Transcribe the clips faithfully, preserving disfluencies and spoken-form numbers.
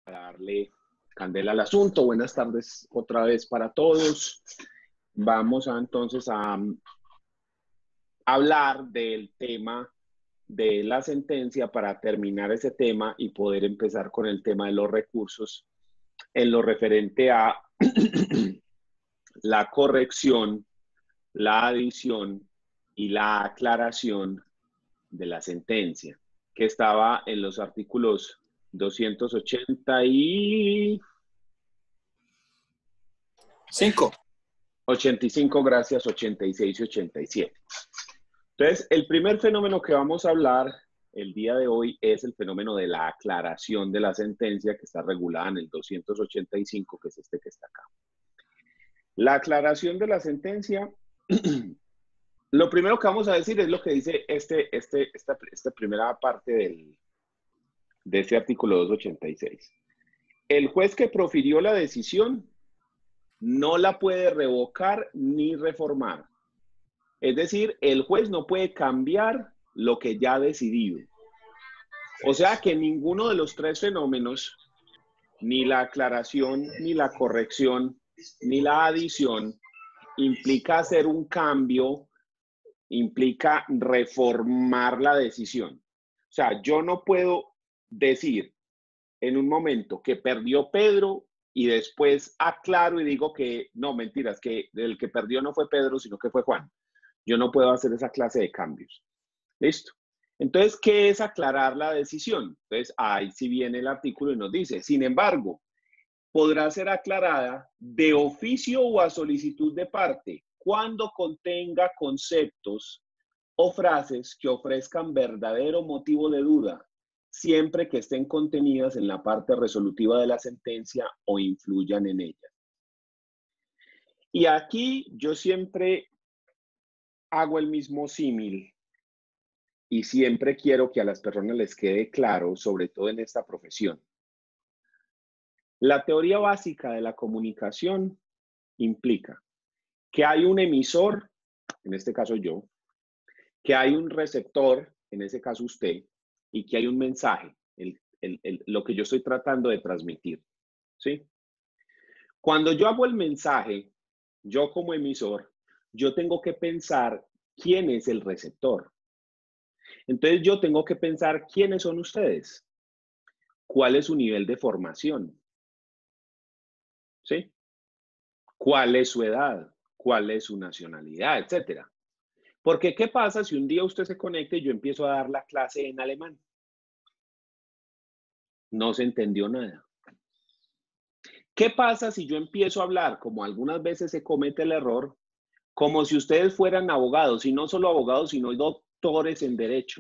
darle candela al asunto. Buenas tardes otra vez para todos. Vamos a, entonces a hablar del tema de la sentencia para terminar ese tema y poder empezar con el tema de los recursos en lo referente a la corrección, la adición y la aclaración de la sentencia, que estaba en los artículos doscientos ochenta y cinco. ochenta y cinco, gracias, ochenta y seis y ochenta y siete. Entonces, el primer fenómeno que vamos a hablar el día de hoy es el fenómeno de la aclaración de la sentencia que está regulada en el doscientos ochenta y cinco, que es este que está acá. La aclaración de la sentencia, lo primero que vamos a decir es lo que dice este, este, esta, esta primera parte del, de este artículo doscientos ochenta y seis. El juez que profirió la decisión no la puede revocar ni reformar. Es decir, el juez no puede cambiar lo que ya ha decidido. O sea que ninguno de los tres fenómenos, ni la aclaración, ni la corrección, ni la adición, implica hacer un cambio, implica reformar la decisión. O sea, yo no puedo decir en un momento que perdió Pedro y después aclaro y digo que no, mentiras, que el que perdió no fue Pedro, sino que fue Juan. Yo no puedo hacer esa clase de cambios. ¿Listo? Entonces, ¿qué es aclarar la decisión? Entonces, ahí sí viene el artículo y nos dice, sin embargo, podrá ser aclarada de oficio o a solicitud de parte cuando contenga conceptos o frases que ofrezcan verdadero motivo de duda, siempre que estén contenidas en la parte resolutiva de la sentencia o influyan en ella. Y aquí yo siempre hago el mismo símil y siempre quiero que a las personas les quede claro, sobre todo en esta profesión. La teoría básica de la comunicación implica que hay un emisor, en este caso yo, que hay un receptor, en ese caso usted, y que hay un mensaje, el, el, el, lo que yo estoy tratando de transmitir, ¿sí? Cuando yo hago el mensaje, yo como emisor, yo tengo que pensar quién es el receptor. Entonces yo tengo que pensar quiénes son ustedes, cuál es su nivel de formación, ¿sí? ¿Cuál es su edad? ¿Cuál es su nacionalidad? Etcétera. Porque, ¿qué pasa si un día usted se conecta y yo empiezo a dar la clase en alemán? No se entendió nada. ¿Qué pasa si yo empiezo a hablar, como algunas veces se comete el error, como si ustedes fueran abogados, y no solo abogados, sino doctores en derecho?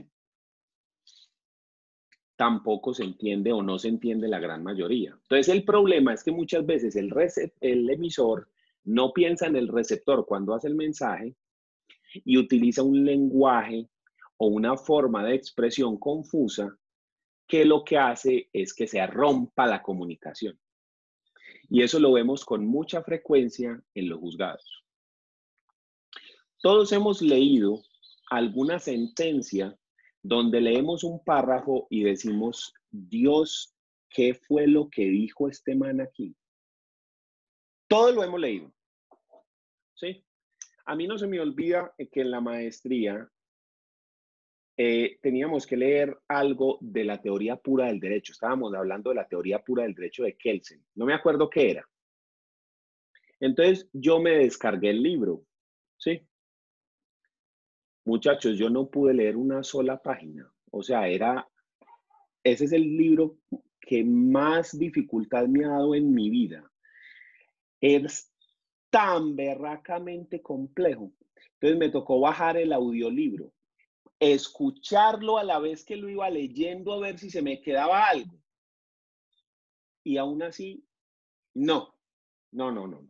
Tampoco se entiende o no se entiende la gran mayoría. Entonces, el problema es que muchas veces el, el emisor no piensa en el receptor cuando hace el mensaje y utiliza un lenguaje o una forma de expresión confusa que lo que hace es que se rompa la comunicación. Y eso lo vemos con mucha frecuencia en los juzgados. Todos hemos leído alguna sentencia donde leemos un párrafo y decimos, Dios, ¿qué fue lo que dijo este man aquí? Todo lo hemos leído, ¿sí? A mí no se me olvida que en la maestría eh, teníamos que leer algo de la teoría pura del derecho. Estábamos hablando de la teoría pura del derecho de Kelsen. No me acuerdo qué era. Entonces yo me descargué el libro, ¿sí? Muchachos, yo no pude leer una sola página. O sea, era, ese es el libro que más dificultad me ha dado en mi vida. Es tan berracamente complejo. Entonces me tocó bajar el audiolibro, escucharlo a la vez que lo iba leyendo a ver si se me quedaba algo. Y aún así, no, no, no, no.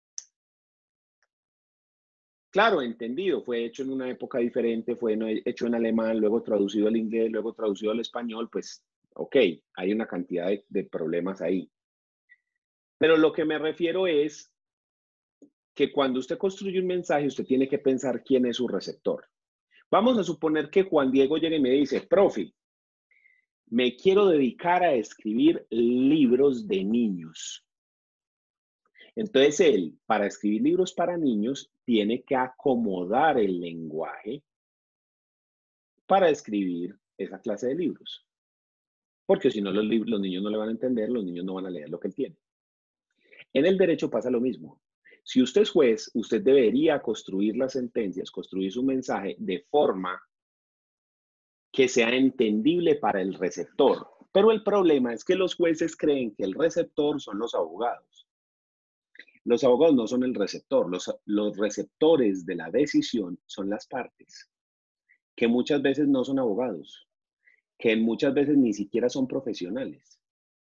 Claro, entendido, fue hecho en una época diferente, fue hecho en alemán, luego traducido al inglés, luego traducido al español, pues, ok, hay una cantidad de, de problemas ahí. Pero lo que me refiero es que cuando usted construye un mensaje, usted tiene que pensar quién es su receptor. Vamos a suponer que Juan Diego llegue y me dice, profe, me quiero dedicar a escribir libros de niños. Entonces él, para escribir libros para niños, tiene que acomodar el lenguaje para escribir esa clase de libros. Porque si no, los, los niños no le van a entender, los niños no van a leer lo que él tiene. En el derecho pasa lo mismo. Si usted es juez, usted debería construir las sentencias, construir su mensaje de forma que sea entendible para el receptor. Pero el problema es que los jueces creen que el receptor son los abogados. Los abogados no son el receptor. Los, los receptores de la decisión son las partes, que muchas veces no son abogados, que muchas veces ni siquiera son profesionales.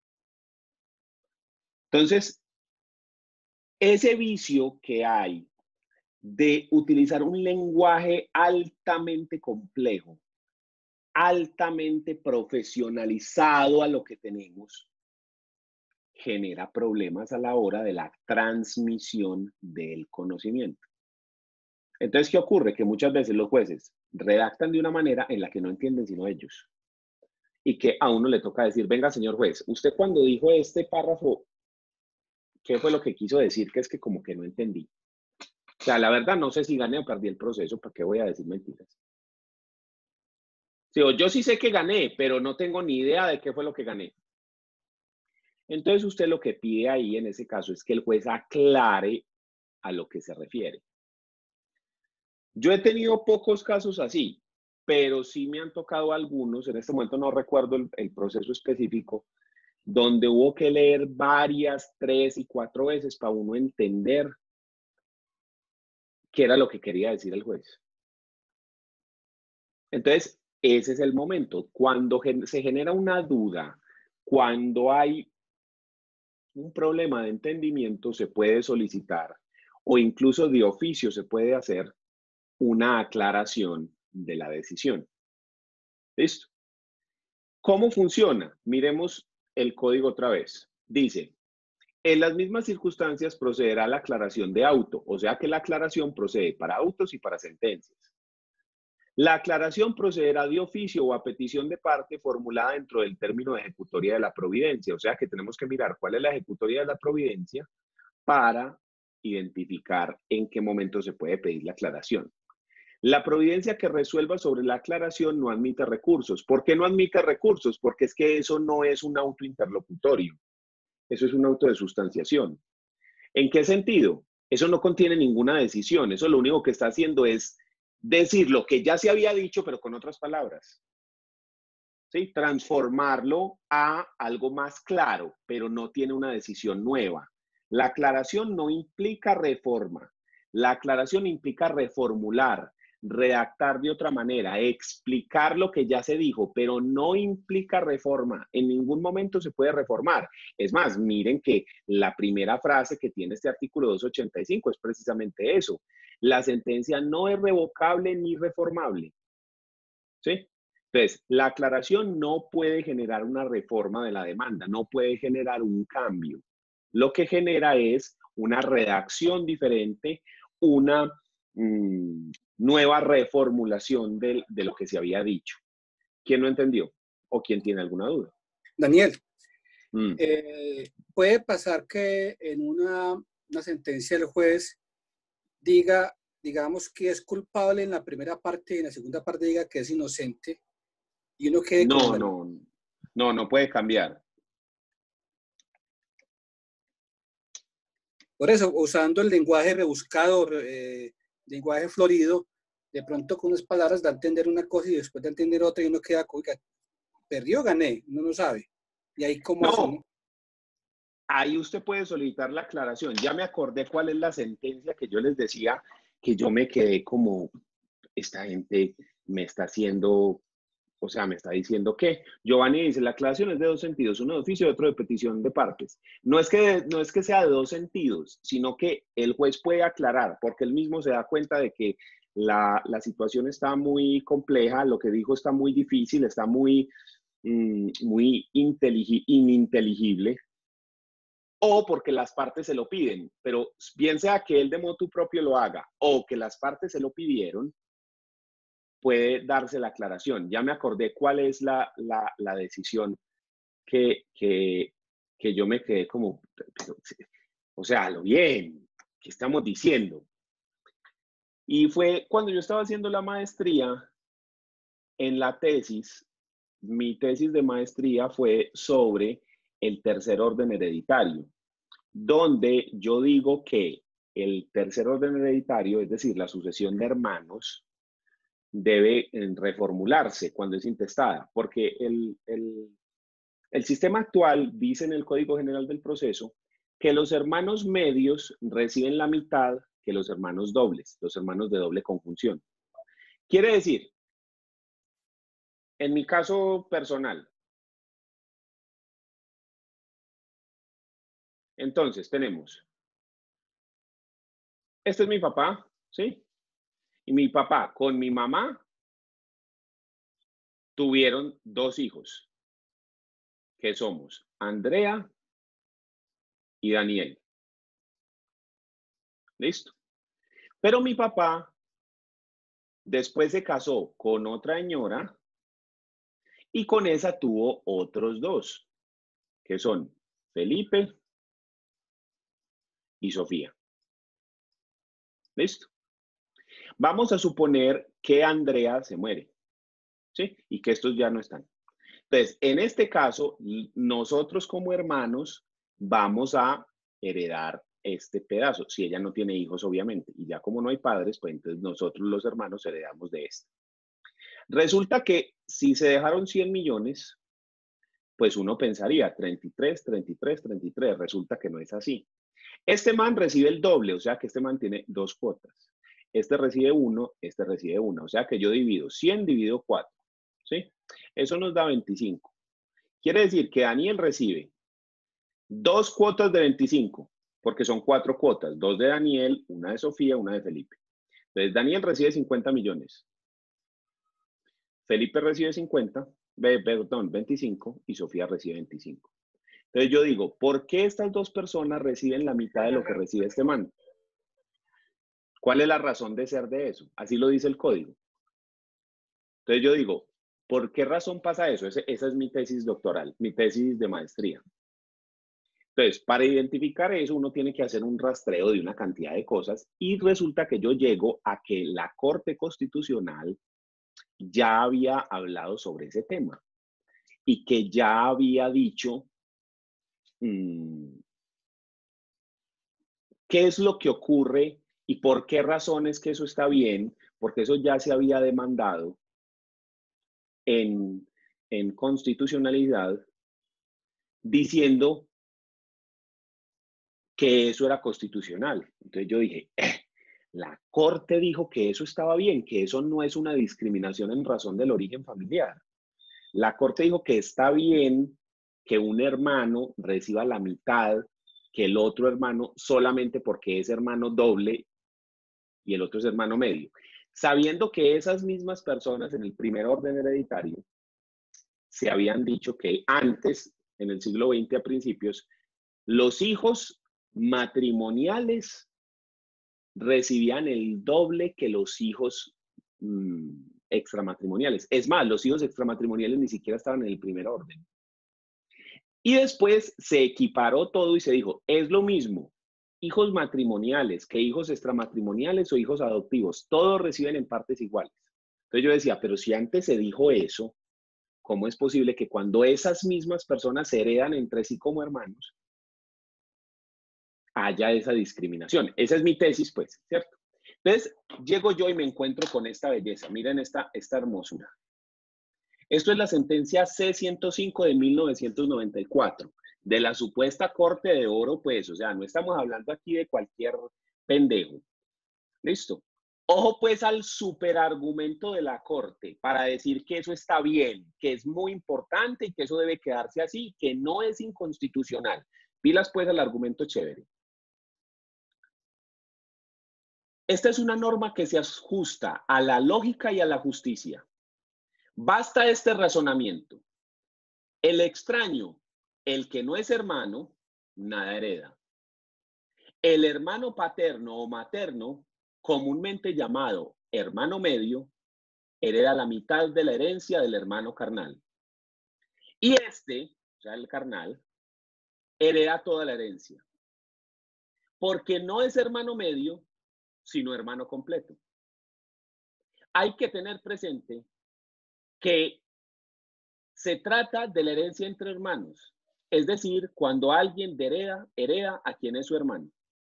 Entonces, ese vicio que hay de utilizar un lenguaje altamente complejo, altamente profesionalizado a lo que tenemos, genera problemas a la hora de la transmisión del conocimiento. Entonces, ¿qué ocurre? Que muchas veces los jueces redactan de una manera en la que no entienden sino ellos. Y que a uno le toca decir, venga, señor juez, usted cuando dijo este párrafo, ¿qué fue lo que quiso decir? Que es que como que no entendí. O sea, la verdad no sé si gané o perdí el proceso, ¿para qué voy a decir mentiras? Sí, o yo sí sé que gané, pero no tengo ni idea de qué fue lo que gané. Entonces usted lo que pide ahí en ese caso es que el juez aclare a lo que se refiere. Yo he tenido pocos casos así, pero sí me han tocado algunos, en este momento no recuerdo el, el proceso específico, donde hubo que leer varias, tres y cuatro veces para uno entender qué era lo que quería decir el juez. Entonces, ese es el momento. Cuando se genera una duda, cuando hay un problema de entendimiento, se puede solicitar o incluso de oficio se puede hacer una aclaración de la decisión. ¿Listo? ¿Cómo funciona? Miremos el código otra vez. Dice, en las mismas circunstancias procederá la aclaración de auto, o sea que la aclaración procede para autos y para sentencias. La aclaración procederá de oficio o a petición de parte formulada dentro del término de ejecutoria de la providencia, o sea que tenemos que mirar cuál es la ejecutoria de la providencia para identificar en qué momento se puede pedir la aclaración. La providencia que resuelva sobre la aclaración no admite recursos. ¿Por qué no admite recursos? Porque es que eso no es un auto interlocutorio. Eso es un auto de sustanciación. ¿En qué sentido? Eso no contiene ninguna decisión. Eso lo único que está haciendo es decir lo que ya se había dicho, pero con otras palabras. ¿Sí? Transformarlo a algo más claro, pero no tiene una decisión nueva. La aclaración no implica reforma. La aclaración implica reformular, redactar de otra manera, explicar lo que ya se dijo, pero no implica reforma. En ningún momento se puede reformar. Es más, miren que la primera frase que tiene este artículo doscientos ochenta y cinco es precisamente eso. La sentencia no es revocable ni reformable. ¿Sí? Entonces, la aclaración no puede generar una reforma de la demanda, no puede generar un cambio. Lo que genera es una redacción diferente, una mmm, nueva reformulación de, de lo que se había dicho. ¿Quién no entendió? ¿O quién tiene alguna duda? Daniel, mm. eh, puede pasar que en una, una sentencia el juez diga, digamos, que es culpable en la primera parte y en la segunda parte diga que es inocente y uno quede no, con la... no, no, no puede cambiar. Por eso, usando el lenguaje rebuscado, eh, lenguaje florido, de pronto con unas palabras da a entender una cosa y después da a entender otra y uno queda, oiga, perdió o gané, uno no sabe. Y ahí cómo no. hace uno. Ahí usted puede solicitar la aclaración. Ya me acordé cuál es la sentencia que yo les decía, que yo me quedé como, esta gente me está haciendo, o sea, me está diciendo que Giovanni dice, la aclaración es de dos sentidos, uno de oficio y otro de petición de partes. No es que, no es que sea de dos sentidos, sino que el juez puede aclarar, porque él mismo se da cuenta de que la, la situación está muy compleja, lo que dijo está muy difícil, está muy, mm, muy ininteligible, o porque las partes se lo piden, pero bien sea que él de motu propio lo haga o que las partes se lo pidieron, puede darse la aclaración. Ya me acordé cuál es la, la, la decisión que, que, que yo me quedé como, pero, o sea, lo bien, ¿qué estamos diciendo? Y fue cuando yo estaba haciendo la maestría, en la tesis, mi tesis de maestría fue sobre el tercer orden hereditario, donde yo digo que el tercer orden hereditario, es decir, la sucesión de hermanos, debe reformularse cuando es intestada, porque el, el, el sistema actual dice en el Código General del Proceso que los hermanos medios reciben la mitad que los hermanos dobles, los hermanos de doble conjunción. Quiere decir, en mi caso personal, entonces tenemos, este es mi papá, ¿sí? Y mi papá con mi mamá tuvieron dos hijos, que somos Andrea y Daniel. ¿Listo? Pero mi papá después se casó con otra señora y con esa tuvo otros dos, que son Felipe y Sofía. ¿Listo? Vamos a suponer que Andrea se muere, ¿sí? Y que estos ya no están. Entonces, en este caso, nosotros como hermanos vamos a heredar este pedazo, si ella no tiene hijos, obviamente, y ya como no hay padres, pues entonces nosotros los hermanos heredamos de esto. Resulta que si se dejaron cien millones, pues uno pensaría treinta y tres, treinta y tres, treinta y tres, resulta que no es así. Este man recibe el doble, o sea que este man tiene dos cuotas. Este recibe uno, este recibe una, o sea que yo divido cien dividido cuatro, ¿sí? Eso nos da veinticinco. Quiere decir que Daniel recibe dos cuotas de veinticinco, porque son cuatro cuotas, dos de Daniel, una de Sofía, una de Felipe. Entonces Daniel recibe cincuenta millones. Felipe recibe cincuenta, perdón, veinticinco y Sofía recibe veinticinco. Entonces yo digo, ¿por qué estas dos personas reciben la mitad de lo que recibe este man? ¿Cuál es la razón de ser de eso? Así lo dice el código. Entonces yo digo, ¿por qué razón pasa eso? Ese, esa es mi tesis doctoral, mi tesis de maestría. Entonces, para identificar eso, uno tiene que hacer un rastreo de una cantidad de cosas y resulta que yo llego a que la Corte Constitucional ya había hablado sobre ese tema y que ya había dicho mmm, qué es lo que ocurre y por qué razones que eso está bien, porque eso ya se había demandado en, en constitucionalidad diciendo que eso era constitucional. Entonces yo dije, eh, la Corte dijo que eso estaba bien, que eso no es una discriminación en razón del origen familiar. La Corte dijo que está bien que un hermano reciba la mitad que el otro hermano solamente porque es hermano doble y el otro es hermano medio. Sabiendo que esas mismas personas en el primer orden hereditario se habían dicho que antes, en el siglo veinte a principios, los hijos matrimoniales recibían el doble que los hijos mmm, extramatrimoniales. Es más, los hijos extramatrimoniales ni siquiera estaban en el primer orden. Y después se equiparó todo y se dijo, es lo mismo hijos matrimoniales que hijos extramatrimoniales o hijos adoptivos. Todos reciben en partes iguales. Entonces yo decía, pero si antes se dijo eso, ¿cómo es posible que cuando esas mismas personas se heredan entre sí como hermanos, haya esa discriminación? Esa es mi tesis, pues, ¿cierto? Entonces, llego yo y me encuentro con esta belleza. Miren esta, esta hermosura. Esto es la sentencia C ciento cinco de mil novecientos noventa y cuatro, de la supuesta Corte de Oro, pues, o sea, no estamos hablando aquí de cualquier pendejo. ¿Listo? Ojo, pues, al superargumento de la Corte para decir que eso está bien, que es muy importante y que eso debe quedarse así, que no es inconstitucional. Pilas, pues, al argumento chévere. Esta es una norma que se ajusta a la lógica y a la justicia. Basta este razonamiento. El extraño, el que no es hermano, nada hereda. El hermano paterno o materno, comúnmente llamado hermano medio, hereda la mitad de la herencia del hermano carnal. Y este, o sea, el carnal, hereda toda la herencia. Porque no es hermano medio, sino hermano completo. Hay que tener presente que se trata de la herencia entre hermanos. Es decir, cuando alguien hereda, hereda a quien es su hermano.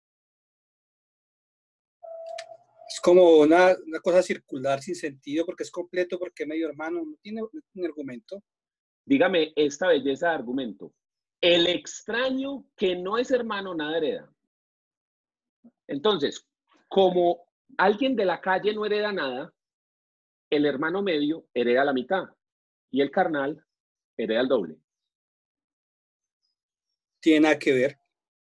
Es como una, una cosa circular sin sentido, porque es completo, porque es medio hermano, no tiene un argumento. Dígame esta belleza de argumento. El extraño que no es hermano nada hereda. Entonces, como alguien de la calle no hereda nada, el hermano medio hereda la mitad y el carnal hereda el doble. Tiene nada que ver.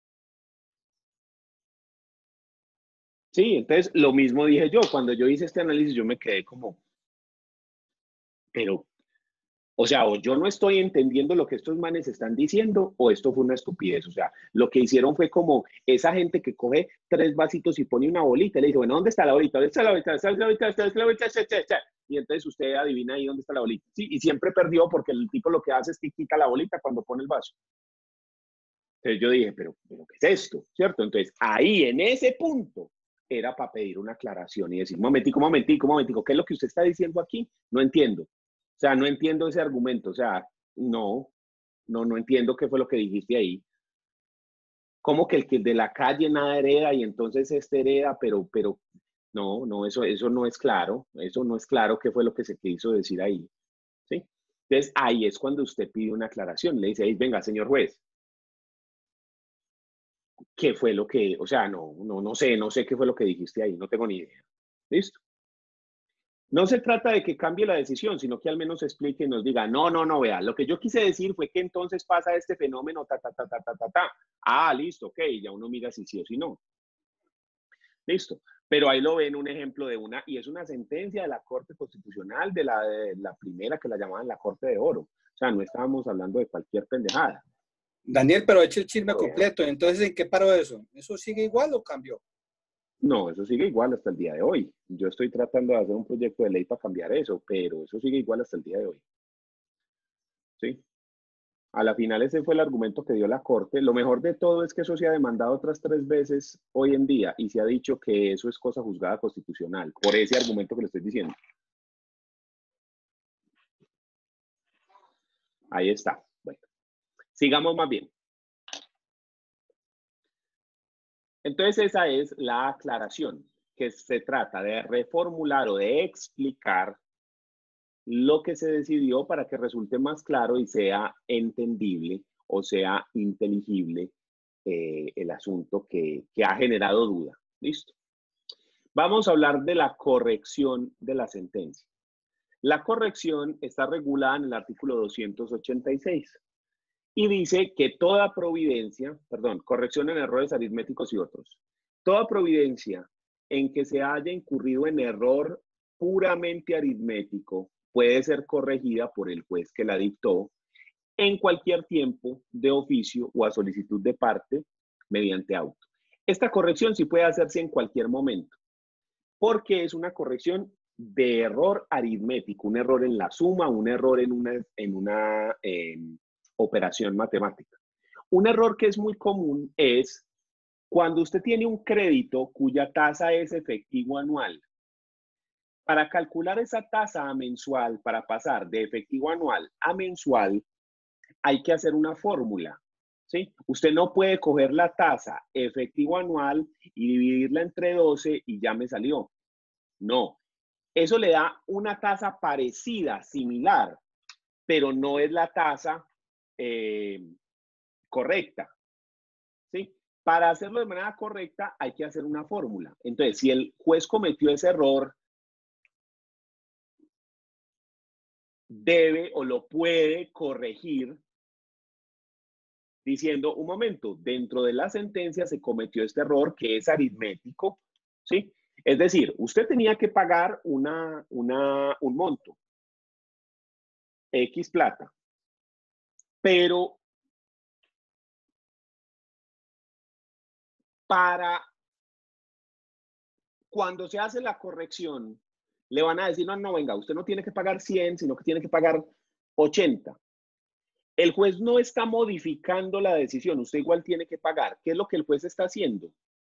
Sí, entonces lo mismo dije yo. Cuando yo hice este análisis, yo me quedé como, pero, o sea, o yo no estoy entendiendo lo que estos manes están diciendo, o esto fue una estupidez. O sea, lo que hicieron fue como esa gente que coge tres vasitos y pone una bolita y le dice, bueno, ¿dónde está la bolita? ¿Dónde está la bolita? ¿Dónde está la bolita? ¿Dónde está la bolita? ¿Dónde está la bolita? Y entonces usted adivina ahí dónde está la bolita. Sí, y siempre perdió porque el tipo lo que hace es que quita la bolita cuando pone el vaso. Entonces yo dije, pero, pero ¿qué es esto? ¿Cierto? Entonces ahí, en ese punto, era para pedir una aclaración y decir, momentico, momentico, momentico, ¿qué es lo que usted está diciendo aquí? No entiendo. O sea, no entiendo ese argumento. O sea, no, no, no entiendo qué fue lo que dijiste ahí. ¿Cómo que el que de la calle nada hereda y entonces este hereda, pero, pero, no, no, eso, eso no es claro. Eso no es claro qué fue lo que se quiso decir ahí. ¿Sí? Entonces ahí es cuando usted pide una aclaración. Le dice, venga, señor juez, ¿qué fue lo que, o sea, no, no, no sé, no sé qué fue lo que dijiste ahí, no tengo ni idea. ¿Listo? No se trata de que cambie la decisión, sino que al menos explique y nos diga, no, no, no, vea, lo que yo quise decir fue que entonces pasa este fenómeno, ta, ta, ta, ta, ta, ta, ta. Ah, listo, ok, ya uno mira si sí o si no. Listo. Pero ahí lo ven un ejemplo de una, y es una sentencia de la Corte Constitucional, de la, de la primera que la llamaban la Corte de Oro. O sea, no estábamos hablando de cualquier pendejada. Daniel, pero eche el chisme completo. Entonces, ¿en qué paró eso? ¿Eso sigue igual o cambió? No, eso sigue igual hasta el día de hoy. Yo estoy tratando de hacer un proyecto de ley para cambiar eso, pero eso sigue igual hasta el día de hoy. ¿Sí? A la final ese fue el argumento que dio la Corte. Lo mejor de todo es que eso se ha demandado otras tres veces hoy en día y se ha dicho que eso es cosa juzgada constitucional, por ese argumento que le estoy diciendo. Ahí está. Bueno, sigamos más bien. Entonces esa es la aclaración, que se trata de reformular o de explicar lo que se decidió para que resulte más claro y sea entendible o sea inteligible eh, el asunto que, que ha generado duda. ¿Listo? Vamos a hablar de la corrección de la sentencia. La corrección está regulada en el artículo doscientos ochenta y seis y dice que toda providencia, perdón, corrección en errores aritméticos y otros, toda providencia en que se haya incurrido en error puramente aritmético puede ser corregida por el juez que la dictó en cualquier tiempo de oficio o a solicitud de parte mediante auto. Esta corrección sí puede hacerse en cualquier momento, porque es una corrección de error aritmético, un error en la suma, un error en una, en una eh, operación matemática. Un error que es muy común es cuando usted tiene un crédito cuya tasa es efectivo anual. Para calcular esa tasa mensual, para pasar de efectivo anual a mensual, hay que hacer una fórmula, ¿sí? Usted no puede coger la tasa efectivo anual y dividirla entre doce y ya me salió. No, eso le da una tasa parecida, similar, pero no es la tasa eh, correcta, ¿sí? Para hacerlo de manera correcta hay que hacer una fórmula. Entonces, si el juez cometió ese error, debe o lo puede corregir diciendo, un momento, dentro de la sentencia se cometió este error que es aritmético, ¿sí? Es decir, usted tenía que pagar una, una, un monto, X plata, pero para cuando se hace la corrección, le van a decir, no, no, venga, usted no tiene que pagar cien, sino que tiene que pagar ochenta. El juez no está modificando la decisión, usted igual tiene que pagar. ¿Qué es lo que el juez está haciendo?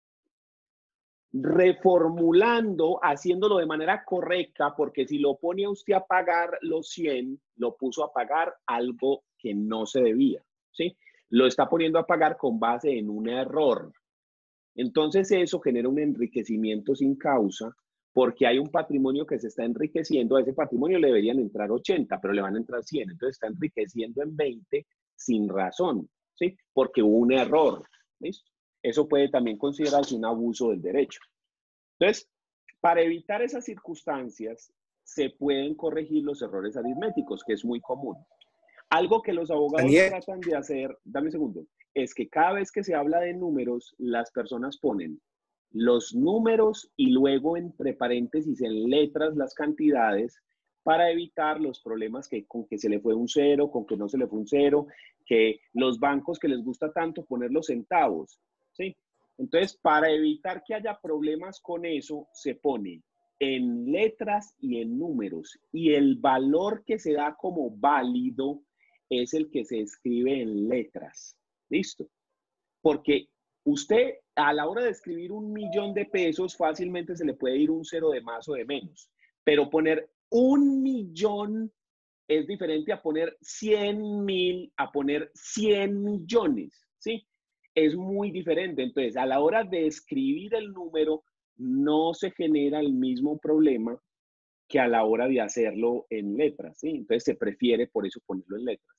Reformulando, haciéndolo de manera correcta, porque si lo pone a usted a pagar los cien, lo puso a pagar algo que no se debía, ¿sí? Lo está poniendo a pagar con base en un error. Entonces eso genera un enriquecimiento sin causa, porque hay un patrimonio que se está enriqueciendo. A ese patrimonio le deberían entrar ochenta, pero le van a entrar cien. Entonces está enriqueciendo en veinte sin razón, ¿sí? Porque hubo un error, ¿listo? Eso puede también considerarse un abuso del derecho. Entonces, para evitar esas circunstancias, se pueden corregir los errores aritméticos, que es muy común. Algo que los abogados Daniel. tratan de hacer, dame un segundo, es que cada vez que se habla de números, las personas ponen los números y luego entre paréntesis en letras las cantidades para evitar los problemas que, con que se le fue un cero, con que no se le fue un cero, que los bancos que les gusta tanto poner los centavos, ¿sí? Entonces, para evitar que haya problemas con eso, se pone en letras y en números, y el valor que se da como válido es el que se escribe en letras. ¿Listo? Porque usted, a la hora de escribir un millón de pesos, fácilmente se le puede ir un cero de más o de menos. Pero poner un millón es diferente a poner cien mil, a poner cien millones, ¿sí? Es muy diferente. Entonces, a la hora de escribir el número, no se genera el mismo problema que a la hora de hacerlo en letras, ¿sí? Entonces, se prefiere por eso ponerlo en letras,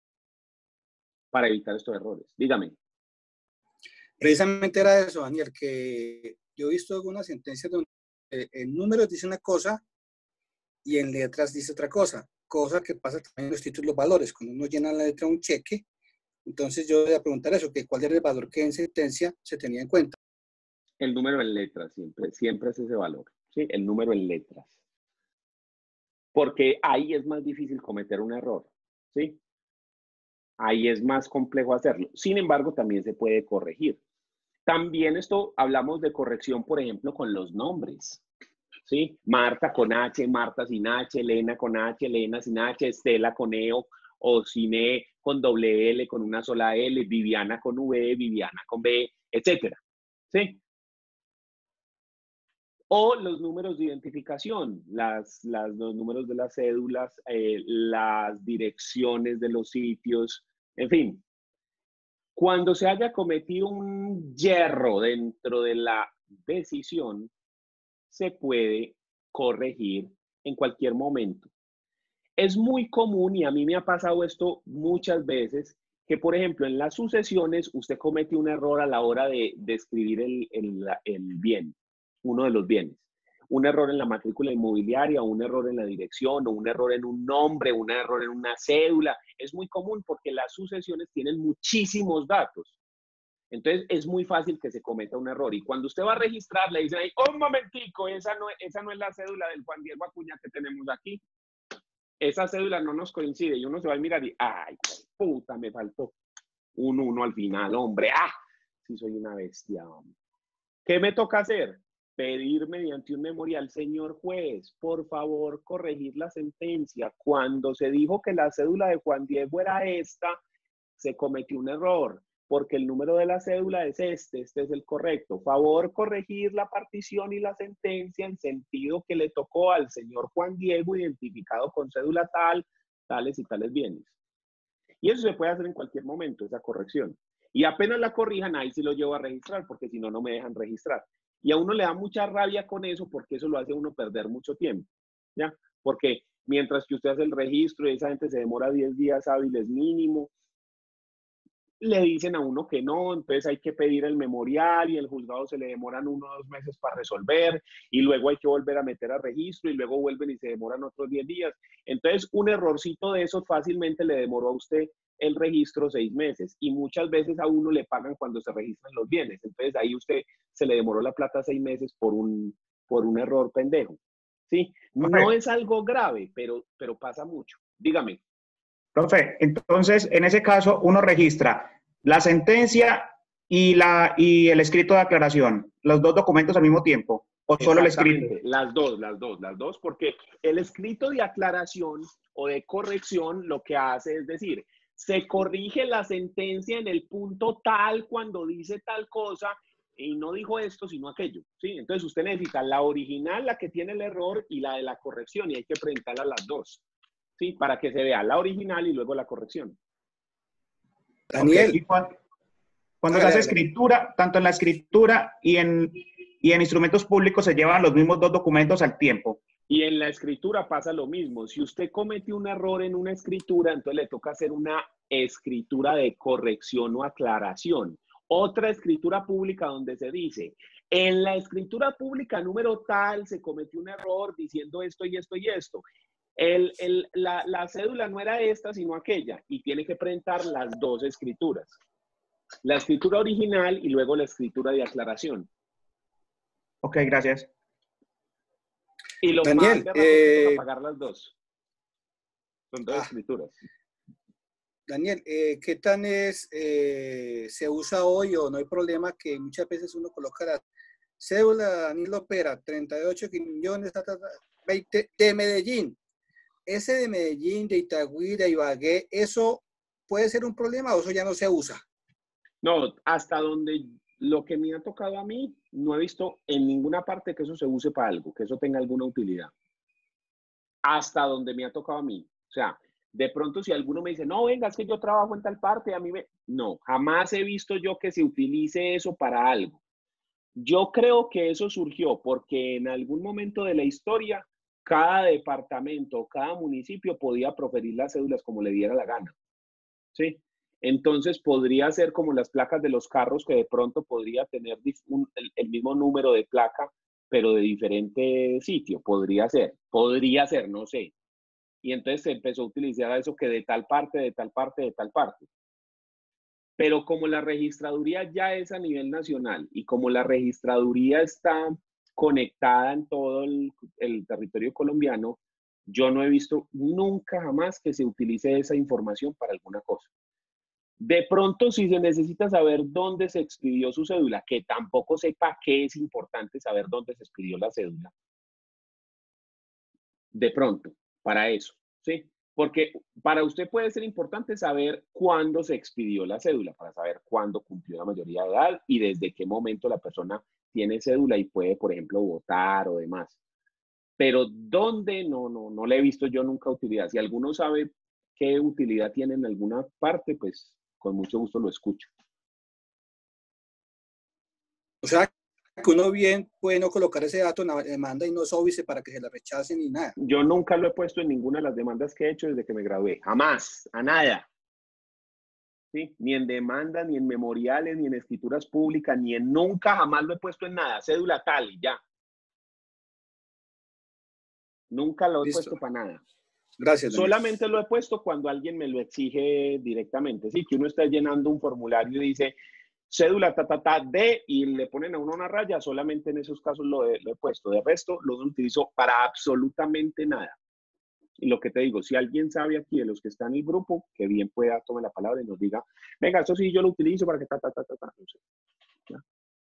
para evitar estos errores. Dígame. Precisamente era eso, Daniel, que yo he visto algunas sentencias donde en números dice una cosa y en letras dice otra cosa, cosa que pasa también en los títulos, los valores. Cuando uno llena la letra de un cheque, entonces yo voy a preguntar eso, que cuál era el valor que en sentencia se tenía en cuenta. El número en letras, siempre, siempre es ese valor, ¿sí? El número en letras. Porque ahí es más difícil cometer un error, ¿sí? Ahí es más complejo hacerlo. Sin embargo, también se puede corregir. También esto, hablamos de corrección, por ejemplo, con los nombres, ¿sí? Marta con H, Marta sin H, Elena con H, Elena sin H, Estela con E o, o sin E, con doble L, con una sola L, Viviana con V, Viviana con B, etcétera, ¿sí? O los números de identificación, las, las, los números de las cédulas, eh, las direcciones de los sitios, en fin. Cuando se haya cometido un yerro dentro de la decisión, se puede corregir en cualquier momento. Es muy común, y a mí me ha pasado esto muchas veces, que por ejemplo en las sucesiones usted comete un error a la hora de, de escribir el, el, el bien, uno de los bienes. Un error en la matrícula inmobiliaria, un error en la dirección, o un error en un nombre, un error en una cédula. Es muy común porque las sucesiones tienen muchísimos datos. Entonces es muy fácil que se cometa un error. Y cuando usted va a registrar, le dicen ahí, un momentico, esa no, esa no es la cédula del Juan Diego Acuña que tenemos aquí. Esa cédula no nos coincide. Y uno se va a mirar y, ay, puta, me faltó un uno al final, hombre. ¡Ah! Sí soy una bestia, hombre. ¿Qué me toca hacer? Pedir mediante un memorial, señor juez, por favor, corregir la sentencia. Cuando se dijo que la cédula de Juan Diego era esta, se cometió un error, porque el número de la cédula es este, este es el correcto. Favor, corregir la partición y la sentencia en sentido que le tocó al señor Juan Diego, identificado con cédula tal, tales y tales bienes. Y eso se puede hacer en cualquier momento, esa corrección. Y apenas la corrijan, ahí sí lo llevo a registrar, porque si no, no me dejan registrar. Y a uno le da mucha rabia con eso, porque eso lo hace a uno perder mucho tiempo, ¿ya? Porque mientras que usted hace el registro y esa gente se demora diez días hábiles mínimo, le dicen a uno que no, entonces hay que pedir el memorial y el juzgado se le demoran uno o dos meses para resolver y luego hay que volver a meter a registro y luego vuelven y se demoran otros diez días. Entonces, un errorcito de esos fácilmente le demoró a usted el registro seis meses y muchas veces a uno le pagan cuando se registran los bienes. Entonces, ahí usted se le demoró la plata seis meses por un, por un error pendejo. ¿Sí? No es algo grave, pero, pero pasa mucho. Dígame. Profe, entonces, en ese caso, uno registra la sentencia y, la, y el escrito de aclaración, los dos documentos al mismo tiempo. ¿O solo el escrito? Exactamente, las dos, las dos, las dos, porque el escrito de aclaración o de corrección lo que hace es decir, se corrige la sentencia en el punto tal cuando dice tal cosa y no dijo esto sino aquello, ¿sí? Entonces usted necesita la original, la que tiene el error y la de la corrección y hay que presentarlas las dos, ¿sí? Para que se vea la original y luego la corrección. Daniel. Okay. Y cuando, cuando se hace escritura, tanto en la escritura y en... y en instrumentos públicos se llevan los mismos dos documentos al tiempo. Y en la escritura pasa lo mismo. Si usted comete un error en una escritura, entonces le toca hacer una escritura de corrección o aclaración. Otra escritura pública donde se dice, en la escritura pública número tal se cometió un error diciendo esto y esto y esto. El, el, la, la cédula no era esta, sino aquella. Y tiene que presentar las dos escrituras. La escritura original y luego la escritura de aclaración. Ok, gracias. Y lo Daniel, más eh, es pagar las dos. Son dos ah, escrituras. Daniel, eh, ¿qué tan es, eh, se usa hoy o no hay problema que muchas veces uno coloca la cédula Daniel Opera, treinta y ocho millones, veinte, de Medellín? Ese de Medellín, de Itagüí, de Ibagué, ¿eso puede ser un problema o eso ya no se usa? No, hasta donde lo que me ha tocado a mí, no he visto en ninguna parte que eso se use para algo, que eso tenga alguna utilidad. Hasta donde me ha tocado a mí. O sea, de pronto si alguno me dice, no, venga, es que yo trabajo en tal parte, a mí me... No, jamás he visto yo que se utilice eso para algo. Yo creo que eso surgió porque en algún momento de la historia, cada departamento, cada municipio podía proferir las cédulas como le diera la gana. ¿Sí? Entonces podría ser como las placas de los carros que de pronto podría tener un, el, el mismo número de placa, pero de diferente sitio. Podría ser, podría ser, no sé. Y entonces se empezó a utilizar eso que de tal parte, de tal parte, de tal parte. Pero como la registraduría ya es a nivel nacional y como la registraduría está conectada en todo el, el territorio colombiano, yo no he visto nunca jamás que se utilice esa información para alguna cosa. De pronto, si se necesita saber dónde se expidió su cédula, que tampoco sepa qué es importante saber dónde se expidió la cédula. De pronto, para eso, ¿sí? Porque para usted puede ser importante saber cuándo se expidió la cédula, para saber cuándo cumplió la mayoría de edad y desde qué momento la persona tiene cédula y puede, por ejemplo, votar o demás. Pero dónde, no, no, no le he visto yo nunca utilidad. Si alguno sabe qué utilidad tiene en alguna parte, pues con mucho gusto lo escucho. O sea, que uno bien puede no colocar ese dato en la demanda y no es óbice para que se la rechacen ni nada. Yo nunca lo he puesto en ninguna de las demandas que he hecho desde que me gradué. Jamás, a nada. ¿Sí? Ni en demanda, ni en memoriales, ni en escrituras públicas, ni en nunca, jamás lo he puesto en nada. Cédula tal y ya. Nunca lo he Listo. puesto para nada. Gracias, Daniel. Solamente lo he puesto cuando alguien me lo exige directamente. Sí, que uno está llenando un formulario y dice cédula ta, ta, ta, de, y le ponen a uno una raya, solamente en esos casos lo he, lo he puesto. De resto, lo utilizo para absolutamente nada. Y lo que te digo, si alguien sabe aquí de los que están en el grupo, que bien pueda tomar la palabra y nos diga, venga, eso sí yo lo utilizo para que ta, ta, ta, ta, ta. No sé. ¿Ya?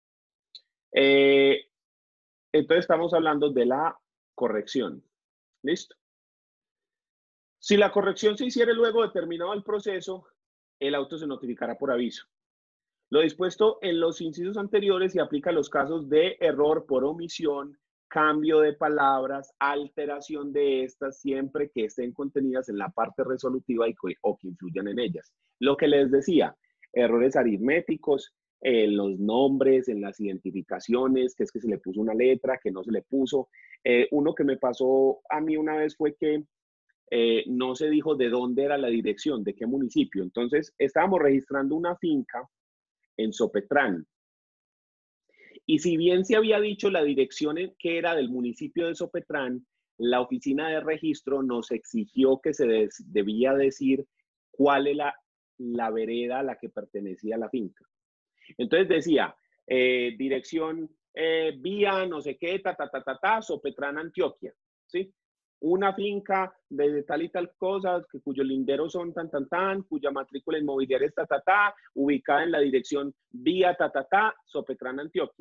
Eh, entonces estamos hablando de la corrección. ¿Listo? Si la corrección se hiciera luego de terminado el proceso, el auto se notificará por aviso. Lo dispuesto en los incisos anteriores se aplica a los casos de error por omisión, cambio de palabras, alteración de estas, siempre que estén contenidas en la parte resolutiva y que, o que influyan en ellas. Lo que les decía, errores aritméticos, en los nombres, en las identificaciones, que es que se le puso una letra, que no se le puso. Eh, uno que me pasó a mí una vez fue que eh, no se dijo de dónde era la dirección, de qué municipio. Entonces, estábamos registrando una finca en Sopetrán. Y si bien se había dicho la dirección que era del municipio de Sopetrán, la oficina de registro nos exigió que se des, debía decir cuál era la vereda a la que pertenecía la finca. Entonces decía, eh, dirección, eh, vía, no sé qué, ta, ta, ta, ta, ta, Sopetrán, Antioquia, ¿sí? Una finca de tal y tal cosa, que cuyos linderos son tan, tan, tan, cuya matrícula inmobiliaria es ta, ta, ta, ubicada en la dirección vía, ta, ta, ta, Sopetrán, Antioquia.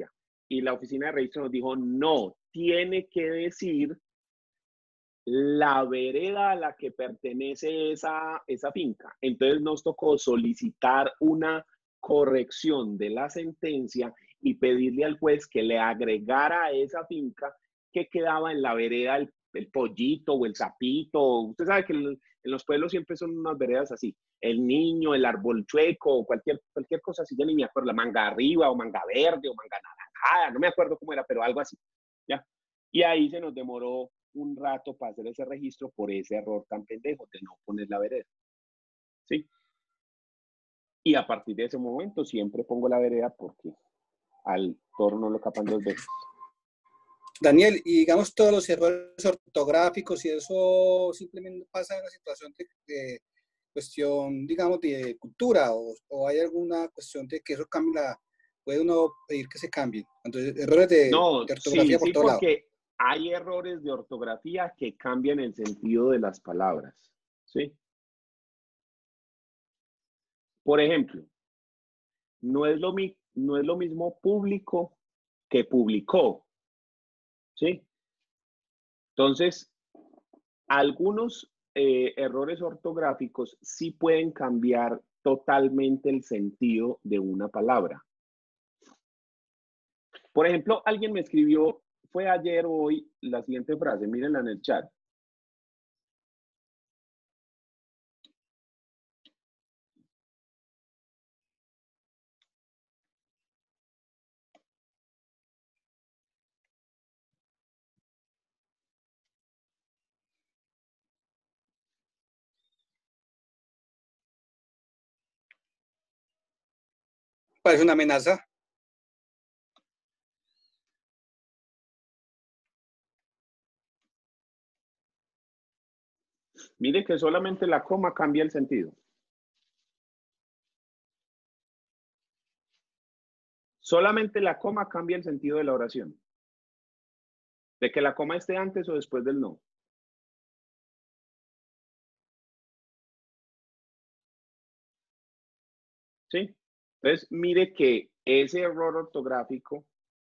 y la oficina de registro nos dijo, no, tiene que decir la vereda a la que pertenece esa, esa finca. Entonces nos tocó solicitar una corrección de la sentencia y pedirle al juez que le agregara a esa finca que quedaba en la vereda el, el pollito o el sapito. Usted sabe que en, en los pueblos siempre son unas veredas así. El niño, el árbol chueco, cualquier, cualquier cosa así, ya ni me acuerdo, la manga arriba o manga verde o manga naranjada, no me acuerdo cómo era, pero algo así, ¿ya? Y ahí se nos demoró un rato para hacer ese registro por ese error tan pendejo de no poner la vereda, ¿sí? Y a partir de ese momento siempre pongo la vereda porque al toro no lo capan dos veces. Daniel, y digamos todos los errores ortográficos y eso simplemente pasa en una situación de, de cuestión, digamos, de cultura o, o hay alguna cuestión de que eso cambie la, puede uno pedir que se cambien. Entonces, errores de, no, de ortografía sí, por sí, todo lado. porque hay errores de ortografía que cambian el sentido de las palabras, ¿sí? Por ejemplo, no es lo, mi, no es lo mismo público que publicó, ¿sí? Entonces, algunos eh, errores ortográficos sí pueden cambiar totalmente el sentido de una palabra. Por ejemplo, alguien me escribió, fue ayer o hoy, la siguiente frase, mírenla en el chat. Parece una amenaza. Mire que solamente la coma cambia el sentido. Solamente la coma cambia el sentido de la oración. De que la coma esté antes o después del no. ¿Sí? Entonces, mire que ese error ortográfico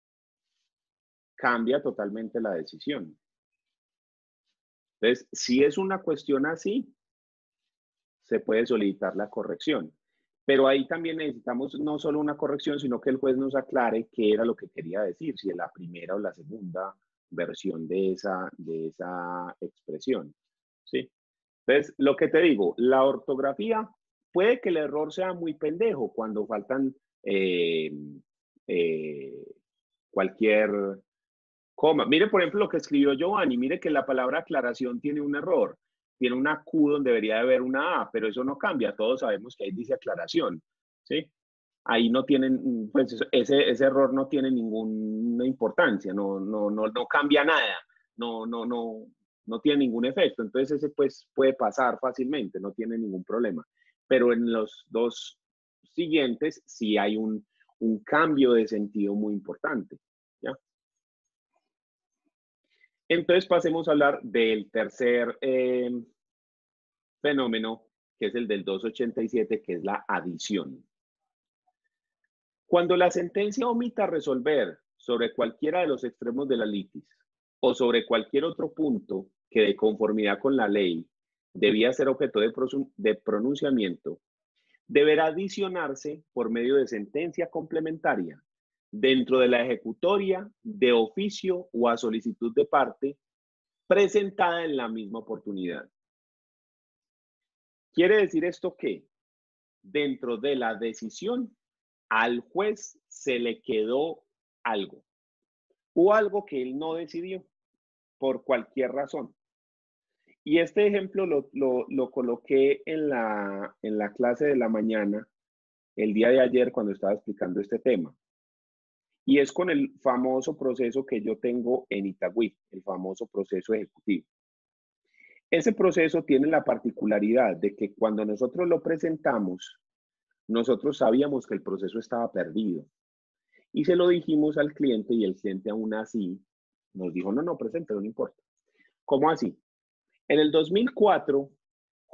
cambia totalmente la decisión. Entonces, si es una cuestión así, se puede solicitar la corrección. Pero ahí también necesitamos no solo una corrección, sino que el juez nos aclare qué era lo que quería decir, si es la primera o la segunda versión de esa, de esa expresión. ¿Sí? Entonces, lo que te digo, la ortografía, puede que el error sea muy pendejo cuando faltan eh, eh, cualquier coma. Mire, por ejemplo, lo que escribió Giovanni, mire que la palabra aclaración tiene un error. Tiene una Q donde debería de haber una A, pero eso no cambia. Todos sabemos que ahí dice aclaración, ¿sí? Ahí no tienen, pues ese, ese error no tiene ninguna importancia, no, no, no, no cambia nada, no, no, no, no tiene ningún efecto. Entonces ese pues puede pasar fácilmente, no tiene ningún problema. Pero en los dos siguientes sí hay un, un cambio de sentido muy importante, ¿ya? Entonces pasemos a hablar del tercer eh, fenómeno, que es el del doscientos ochenta y siete, que es la adición. Cuando la sentencia omita resolver sobre cualquiera de los extremos de la litis o sobre cualquier otro punto que de conformidad con la ley debía ser objeto de, de pronunciamiento, deberá adicionarse por medio de sentencia complementaria dentro de la ejecutoria de oficio o a solicitud de parte presentada en la misma oportunidad. ¿Quiere decir esto que dentro de la decisión al juez se le quedó algo o algo que él no decidió por cualquier razón? Y este ejemplo lo, lo, lo coloqué en la, en la clase de la mañana, el día de ayer cuando estaba explicando este tema. Y es con el famoso proceso que yo tengo en Itagüí, el famoso proceso ejecutivo. Ese proceso tiene la particularidad de que cuando nosotros lo presentamos, nosotros sabíamos que el proceso estaba perdido. Y se lo dijimos al cliente y el cliente aún así nos dijo, no, no, preséntelo, no importa. ¿Cómo así? En el dos mil cuatro,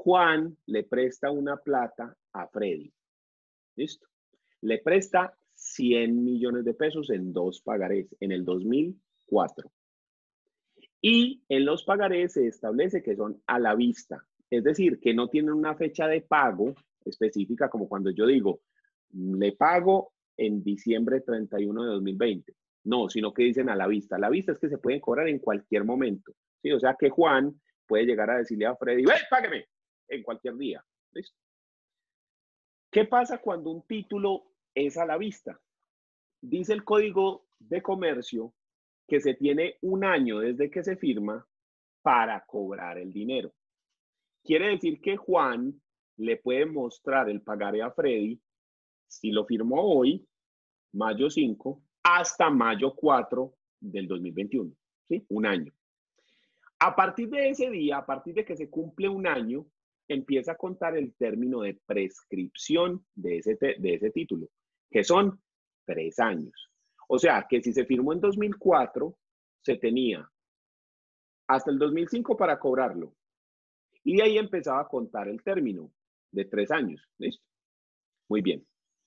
Juan le presta una plata a Freddy. ¿Listo? Le presta cien millones de pesos en dos pagarés, en el dos mil cuatro. Y en los pagarés se establece que son a la vista, es decir, que no tienen una fecha de pago específica, como cuando yo digo, le pago en diciembre treinta y uno de dos mil veinte. No, sino que dicen a la vista. A la vista es que se pueden cobrar en cualquier momento. ¿Sí? O sea que Juan puede llegar a decirle a Freddy, ¡ve, págueme! En cualquier día. ¿Listo? ¿Qué pasa cuando un título es a la vista? Dice el Código de Comercio que se tiene un año desde que se firma para cobrar el dinero. Quiere decir que Juan le puede mostrar el pagaré a Freddy si lo firmó hoy, mayo cinco, hasta mayo cuatro del dos mil veintiuno. ¿Sí? Un año. A partir de ese día, a partir de que se cumple un año, empieza a contar el término de prescripción de ese, de ese título, que son tres años. O sea, que si se firmó en dos mil cuatro, se tenía hasta el dos mil cinco para cobrarlo. Y de ahí empezaba a contar el término de tres años. ¿Listo? Muy bien.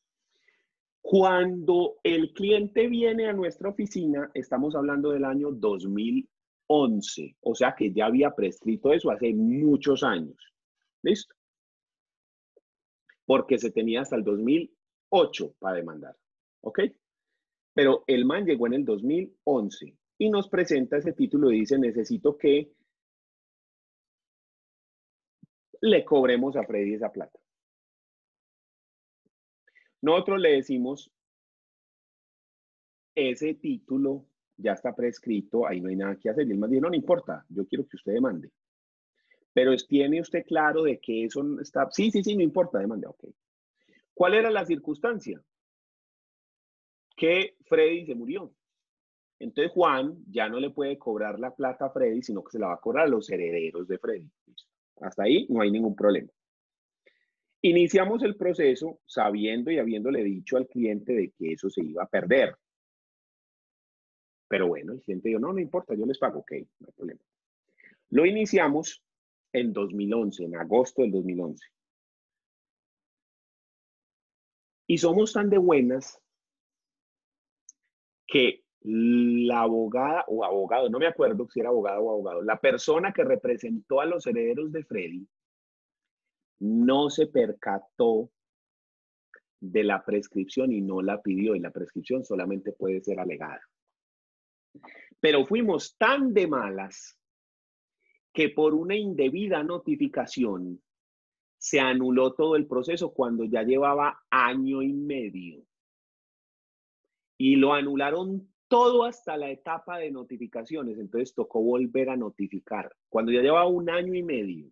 Cuando el cliente viene a nuestra oficina, estamos hablando del año dos mil once. O sea que ya había prescrito eso hace muchos años. ¿Listo? Porque se tenía hasta el dos mil ocho para demandar. ¿Ok? Pero el man llegó en el dos mil once y nos presenta ese título y dice, necesito que le cobremos a Freddy esa plata. Nosotros le decimos, ese título ya está prescrito, ahí no hay nada que hacer. Y el man dice, no, no importa, yo quiero que usted demande. Pero ¿tiene usted claro de que eso está? Sí, sí, sí, no importa, demande, ok. ¿Cuál era la circunstancia? Que Freddy se murió. Entonces Juan ya no le puede cobrar la plata a Freddy, sino que se la va a cobrar a los herederos de Freddy. Hasta ahí no hay ningún problema. Iniciamos el proceso sabiendo y habiéndole dicho al cliente de que eso se iba a perder. Pero bueno, el cliente dijo, no, no importa, yo les pago, ok, no hay problema. Lo iniciamos en dos mil once, en agosto del dos mil once. Y somos tan de buenas que la abogada o abogado, no me acuerdo si era abogado o abogado, la persona que representó a los herederos de Freddy no se percató de la prescripción y no la pidió, y la prescripción solamente puede ser alegada. Pero fuimos tan de malas que por una indebida notificación se anuló todo el proceso cuando ya llevaba año y medio. Y lo anularon todo hasta la etapa de notificaciones. Entonces tocó volver a notificar. Cuando ya llevaba un año y medio,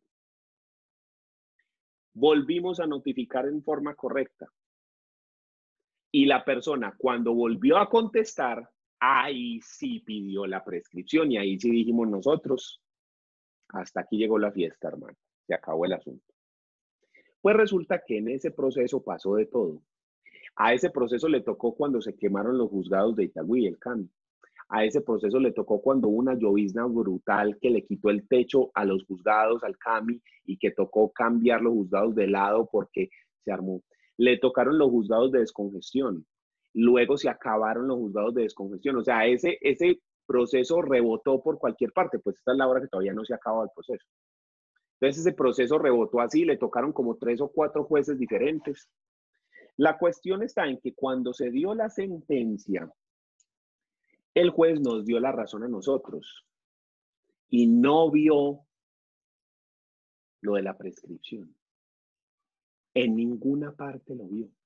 volvimos a notificar en forma correcta. Y la persona, cuando volvió a contestar, ahí sí pidió la prescripción. Y ahí sí dijimos nosotros, hasta aquí llegó la fiesta, hermano. Se acabó el asunto. Pues resulta que en ese proceso pasó de todo. A ese proceso le tocó cuando se quemaron los juzgados de Itagüí, el C A M I. A ese proceso le tocó cuando hubo una llovizna brutal que le quitó el techo a los juzgados, al C A M I, y que tocó cambiar los juzgados de lado porque se armó. Le tocaron los juzgados de descongestión. Luego se acabaron los juzgados de descongestión. O sea, ese, ese proceso rebotó por cualquier parte. Pues esta es la hora que todavía no se ha acabado el proceso. Entonces ese proceso rebotó así, le tocaron como tres o cuatro jueces diferentes. La cuestión está en que cuando se dio la sentencia, el juez nos dio la razón a nosotros y no vio lo de la prescripción. En ninguna parte lo vio.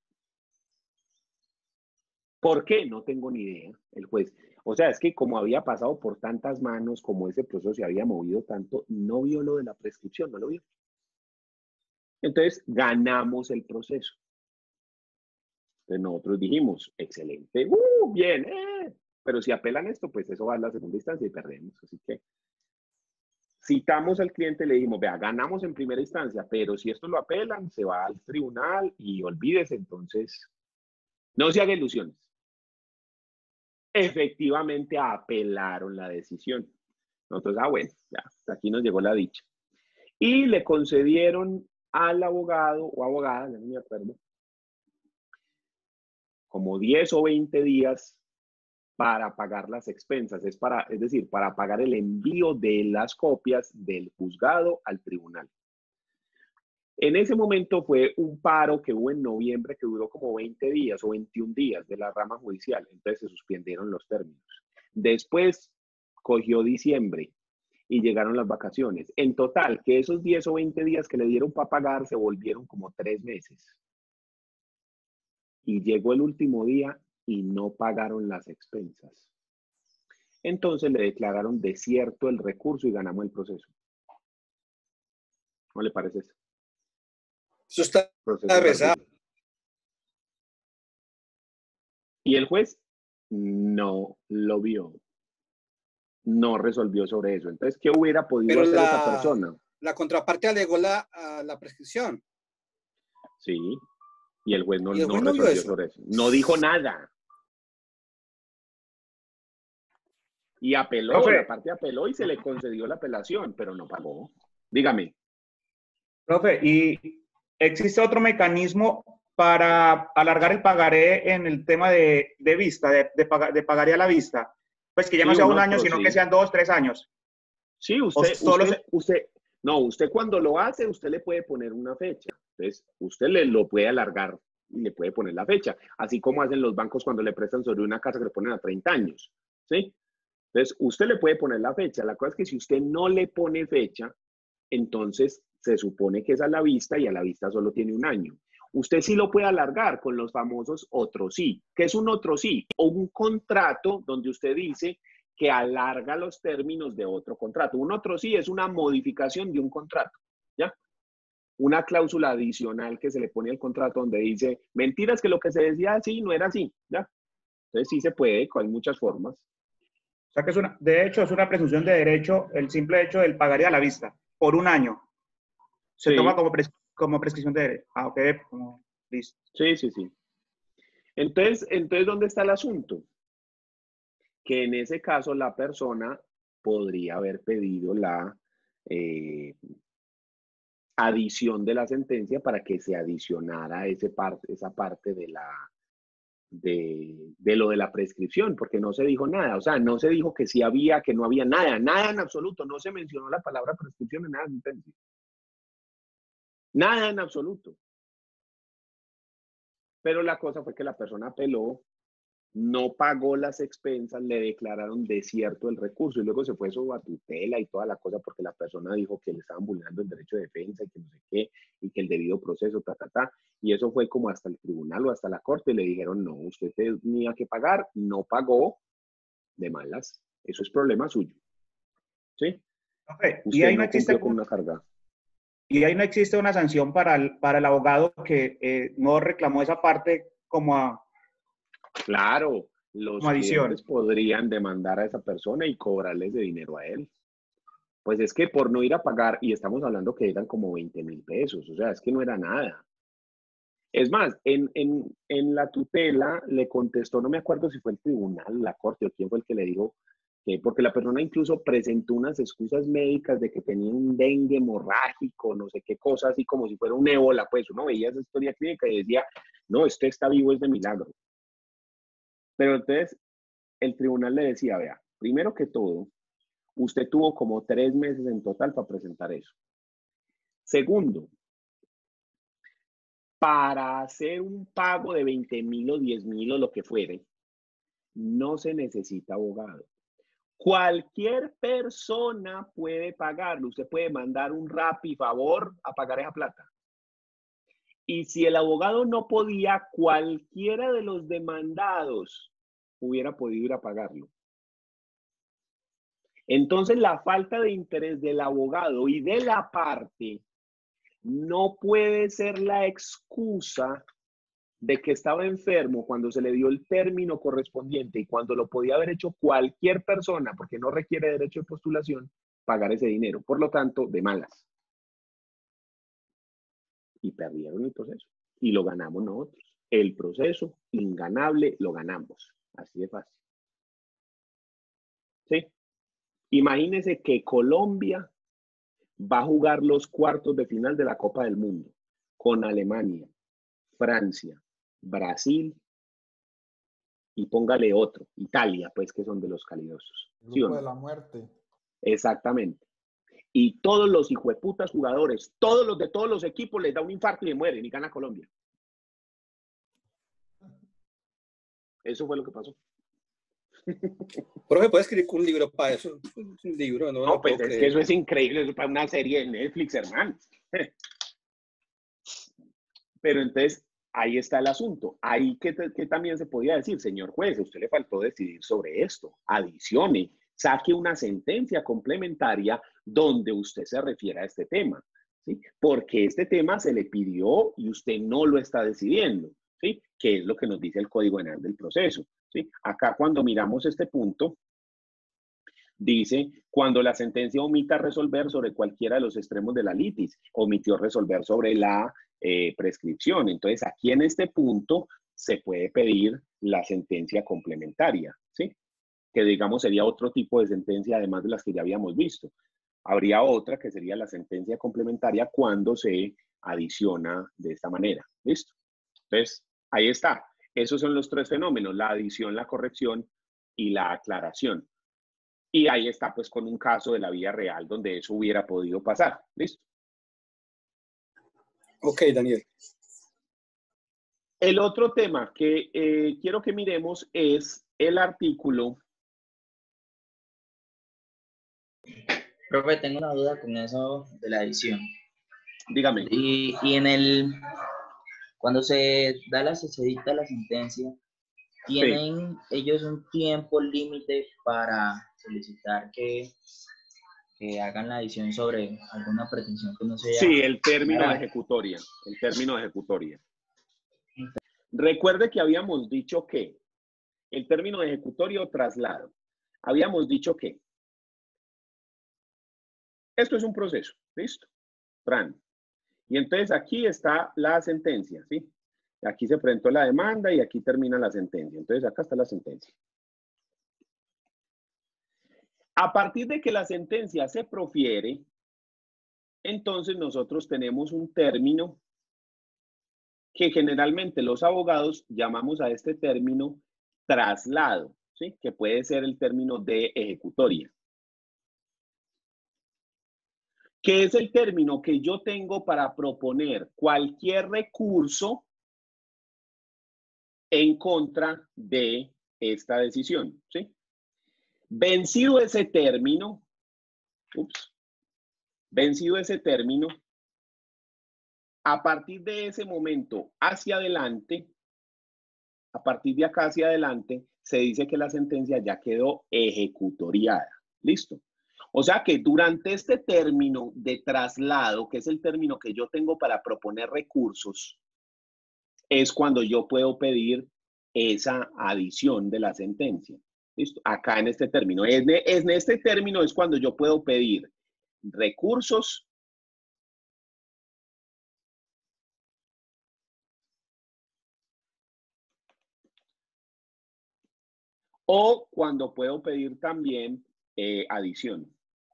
¿Por qué? No tengo ni idea, el juez. O sea, es que como había pasado por tantas manos, como ese proceso se había movido tanto, no vio lo de la prescripción, no lo vio. Entonces, ganamos el proceso. Entonces nosotros dijimos, excelente, uh, bien, eh. Pero si apelan esto, pues eso va a la segunda instancia y perdemos. Así que citamos al cliente, le dijimos, vea, ganamos en primera instancia, pero si esto lo apelan, se va al tribunal y olvídese, entonces no se haga ilusiones. Efectivamente apelaron la decisión. Nosotros, ah, bueno, ya, hasta aquí nos llegó la dicha. Y le concedieron al abogado o abogada, ya no me acuerdo, como diez o veinte días para pagar las expensas, es, para, es decir, para pagar el envío de las copias del juzgado al tribunal. En ese momento fue un paro que hubo en noviembre que duró como veinte días o veintiún días de la rama judicial, entonces se suspendieron los términos. Después cogió diciembre y llegaron las vacaciones. En total, que esos diez o veinte días que le dieron para pagar se volvieron como tres meses. Y llegó el último día y no pagaron las expensas. Entonces le declararon desierto el recurso y ganamos el proceso. ¿No le parece eso? Eso está pesado. Y el juez no lo vio. No resolvió sobre eso. Entonces, ¿qué hubiera podido Pero hacer la, esa persona? La contraparte alegó la, a la prescripción. Sí. Y el juez no, ¿Y el juez no no vio resolvió eso? sobre eso. No dijo nada. Y apeló, Profe. la parte apeló y se le concedió la apelación, pero no pagó. Dígame. Profe, ¿y existe otro mecanismo para alargar el pagaré en el tema de, de vista, de, de, pagar, de pagaré a la vista? Pues que ya Sí, no sea un un año, otro, sino sí. que sean dos, tres años. Sí, usted, solo usted, se... usted, no, usted cuando lo hace, usted le puede poner una fecha. Entonces, usted le lo puede alargar y le puede poner la fecha. Así como hacen los bancos cuando le prestan sobre una casa que le ponen a treinta años. ¿Sí? Entonces, usted le puede poner la fecha. La cosa es que si usted no le pone fecha, entonces se supone que es a la vista y a la vista solo tiene un año. Usted sí lo puede alargar con los famosos otro sí. ¿Qué es un otro sí? O un contrato donde usted dice que alarga los términos de otro contrato. Un otro sí es una modificación de un contrato, ¿ya? Una cláusula adicional que se le pone al contrato donde dice, mentiras que lo que se decía así no era así, ¿ya? Entonces sí se puede, hay muchas formas. O sea que es una, de hecho, es una presunción de derecho el simple hecho del pagaré a la vista por un año. Se Sí. toma como, pres, como prescripción de derecho. Ah, ok, como, listo. Sí, sí, sí. Entonces, entonces, ¿dónde está el asunto? Que en ese caso la persona podría haber pedido la eh, adición de la sentencia para que se adicionara ese parte, esa parte de, la, de, de lo de la prescripción, porque no se dijo nada. O sea, no se dijo que sí había, que no había nada, nada en absoluto. No se mencionó la palabra prescripción en nada de sentencia. Nada en absoluto. Pero la cosa fue que la persona apeló, no pagó las expensas, le declararon desierto el recurso y luego se fue eso a tutela y toda la cosa porque la persona dijo que le estaban vulnerando el derecho de defensa y que no sé qué, y que el debido proceso, ta, ta, ta. Y eso fue como hasta el tribunal o hasta la corte y le dijeron, no, usted tenía que pagar, no pagó, de malas. Eso es problema suyo. ¿Sí? Okay. Usted ¿Y ahí no, no existe cumplió con algún... una carga. Y ahí no existe una sanción para el, para el abogado que eh, no reclamó esa parte como a... Claro, los como adición. clientes podrían demandar a esa persona y cobrarle ese dinero a él. Pues es que por no ir a pagar, y estamos hablando que eran como veinte mil pesos, o sea, es que no era nada. Es más, en, en, en la tutela le contestó, no me acuerdo si fue el tribunal, la corte o quién fue el que le dijo, que porque la persona incluso presentó unas excusas médicas de que tenía un dengue hemorrágico, no sé qué cosa, así como si fuera un ébola, pues uno veía esa historia clínica y decía, no, este está vivo, es de milagro. Pero entonces el tribunal le decía, vea, primero que todo, usted tuvo como tres meses en total para presentar eso. Segundo, para hacer un pago de veinte mil o diez mil o lo que fuere, no se necesita abogado. Cualquier persona puede pagarlo. Usted puede mandar un Rappi favor a pagar esa plata. Y si el abogado no podía, cualquiera de los demandados hubiera podido ir a pagarlo. Entonces, la falta de interés del abogado y de la parte no puede ser la excusa de que estaba enfermo cuando se le dio el término correspondiente y cuando lo podía haber hecho cualquier persona, porque no requiere derecho de postulación, pagar ese dinero. Por lo tanto, de malas. Y perdieron el proceso. Y lo ganamos nosotros. El proceso, inganable, lo ganamos. Así de fácil. ¿Sí? Imagínense que Colombia va a jugar los cuartos de final de la Copa del Mundo con Alemania, Francia, Brasil y póngale otro, Italia, pues que son de los calidosos. El ¿Sí o grupo no? de la muerte. Exactamente. Y todos los hijueputas jugadores, todos los de todos los equipos les da un infarto y le mueren y gana Colombia. Eso fue lo que pasó. Profe, ¿puede escribir un libro para eso? Un libro, no, No, no pues puedo es creer. que eso es increíble, eso es para una serie de Netflix, hermano. Pero entonces, ahí está el asunto. Ahí que, que también se podía decir, señor juez, a usted le faltó decidir sobre esto. Adicione, saque una sentencia complementaria donde usted se refiera a este tema, ¿sí? Porque este tema se le pidió y usted no lo está decidiendo, ¿sí? Que es lo que nos dice el Código Penal del proceso, ¿sí? Acá cuando miramos este punto, dice, cuando la sentencia omita resolver sobre cualquiera de los extremos de la litis, omitió resolver sobre la eh, prescripción. Entonces, aquí en este punto se puede pedir la sentencia complementaria, ¿sí? Que digamos sería otro tipo de sentencia, además de las que ya habíamos visto. Habría otra que sería la sentencia complementaria cuando se adiciona de esta manera, ¿listo? Entonces, ahí está. Esos son los tres fenómenos, la adición, la corrección y la aclaración. Y ahí está, pues, con un caso de la vida real donde eso hubiera podido pasar. ¿Listo? Ok, Daniel. El otro tema que eh, quiero que miremos es el artículo. Profe, tengo una duda con eso de la edición. Dígame. Y, y en el, cuando se da la, se dicta la sentencia, ¿tienen sí. ellos un tiempo límite para solicitar que, que hagan la adición sobre alguna pretensión que no sea? Sí, el término de ejecutoria. El término de ejecutoria. Recuerde que habíamos dicho que el término de ejecutoria o traslado. Habíamos dicho que esto es un proceso. ¿Listo? Fran. Y entonces aquí está la sentencia, ¿sí? Aquí se presentó la demanda y aquí termina la sentencia. Entonces acá está la sentencia. A partir de que la sentencia se profiere, entonces nosotros tenemos un término que generalmente los abogados llamamos a este término traslado, ¿sí? Que puede ser el término de ejecutoria. Que es el término que yo tengo para proponer cualquier recurso en contra de esta decisión, ¿sí? Vencido ese término, ups, vencido ese término, a partir de ese momento hacia adelante, a partir de acá hacia adelante, se dice que la sentencia ya quedó ejecutoriada. ¿Listo? O sea que durante este término de traslado, que es el término que yo tengo para proponer recursos, es cuando yo puedo pedir esa adición de la sentencia. ¿Listo? Acá en este término. En, en este término es cuando yo puedo pedir recursos o cuando puedo pedir también eh, adición.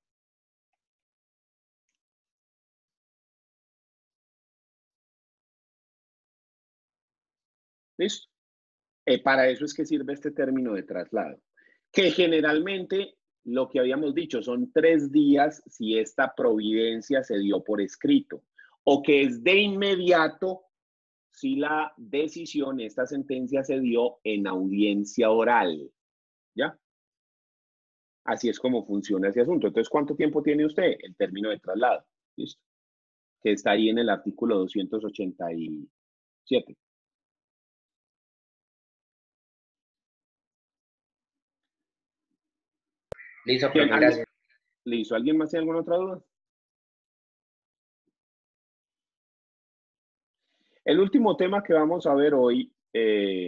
¿Listo? Eh, para eso es que sirve este término de traslado, que generalmente lo que habíamos dicho son tres días si esta providencia se dio por escrito, o que es de inmediato si la decisión, esta sentencia se dio en audiencia oral. ¿Ya? Así es como funciona ese asunto. Entonces, ¿cuánto tiempo tiene usted? El término de traslado. ¿Listo? Que está ahí en el artículo doscientos ochenta y siete. Listo, profe, gracias. ¿Listo? ¿Alguien más tiene alguna otra duda? El último tema que vamos a ver hoy eh,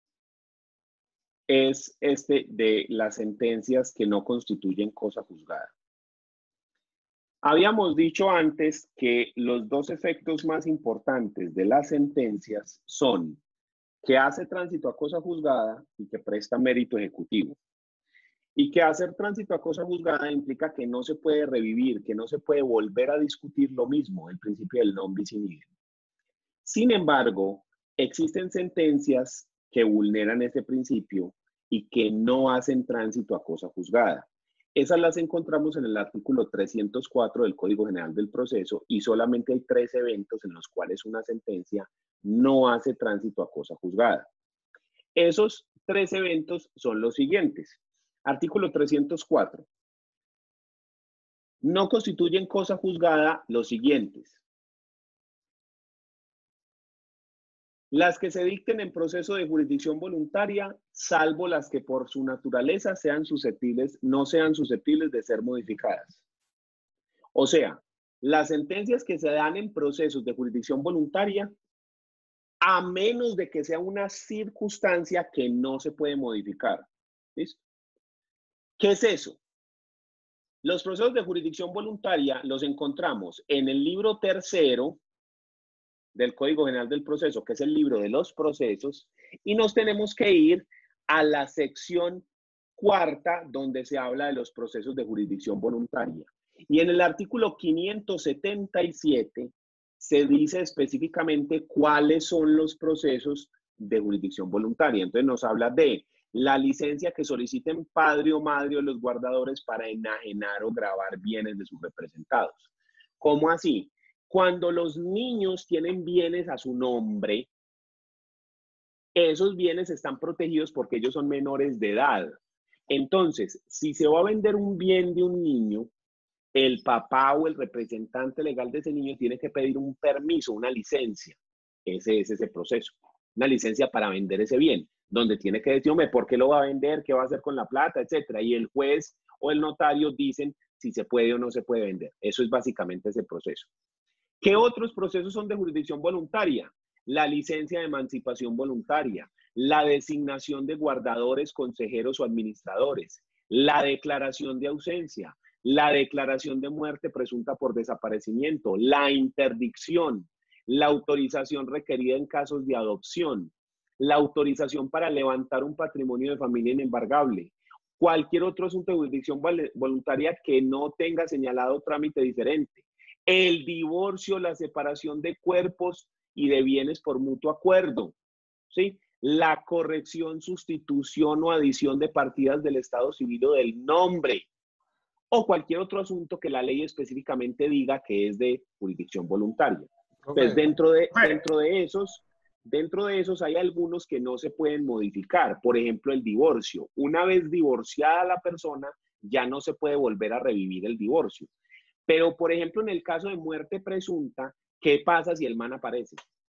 es este de las sentencias que no constituyen cosa juzgada. Habíamos dicho antes que los dos efectos más importantes de las sentencias son que hace tránsito a cosa juzgada y que presta mérito ejecutivo. Y que hacer tránsito a cosa juzgada implica que no se puede revivir, que no se puede volver a discutir lo mismo, el principio del non bis in idem. Sin embargo, existen sentencias que vulneran ese principio y que no hacen tránsito a cosa juzgada. Esas las encontramos en el artículo trescientos cuatro del Código General del Proceso y solamente hay tres eventos en los cuales una sentencia no hace tránsito a cosa juzgada. Esos tres eventos son los siguientes. Artículo trescientos cuatro. No constituyen cosa juzgada los siguientes: las que se dicten en proceso de jurisdicción voluntaria, salvo las que por su naturaleza sean susceptibles, no sean susceptibles de ser modificadas. O sea, las sentencias que se dan en procesos de jurisdicción voluntaria, a menos de que sea una circunstancia que no se puede modificar. ¿Listo? ¿Qué es eso? Los procesos de jurisdicción voluntaria los encontramos en el libro tercero del Código General del Proceso, que es el libro de los procesos, y nos tenemos que ir a la sección cuarta, donde se habla de los procesos de jurisdicción voluntaria. Y en el artículo quinientos setenta y siete se dice específicamente cuáles son los procesos de jurisdicción voluntaria. Entonces nos habla de la licencia que soliciten padre o madre o los guardadores para enajenar o gravar bienes de sus representados. ¿Cómo así? Cuando los niños tienen bienes a su nombre, esos bienes están protegidos porque ellos son menores de edad. Entonces, si se va a vender un bien de un niño, el papá o el representante legal de ese niño tiene que pedir un permiso, una licencia. Ese es ese proceso. Una licencia para vender ese bien, donde tiene que decir, hombre, ¿por qué lo va a vender? ¿Qué va a hacer con la plata? Etcétera. Y el juez o el notario dicen si se puede o no se puede vender. Eso es básicamente ese proceso. ¿Qué otros procesos son de jurisdicción voluntaria? La licencia de emancipación voluntaria, la designación de guardadores, consejeros o administradores, la declaración de ausencia, la declaración de muerte presunta por desaparecimiento, la interdicción, la autorización requerida en casos de adopción, la autorización para levantar un patrimonio de familia inembargable, cualquier otro asunto de jurisdicción voluntaria que no tenga señalado trámite diferente, el divorcio, la separación de cuerpos y de bienes por mutuo acuerdo, ¿sí? La corrección, sustitución o adición de partidas del estado civil o del nombre, o cualquier otro asunto que la ley específicamente diga que es de jurisdicción voluntaria. Entonces, dentro de, dentro de esos, dentro de esos hay algunos que no se pueden modificar. Por ejemplo, el divorcio. Una vez divorciada la persona, ya no se puede volver a revivir el divorcio. Pero, por ejemplo, en el caso de muerte presunta, ¿qué pasa si el man aparece?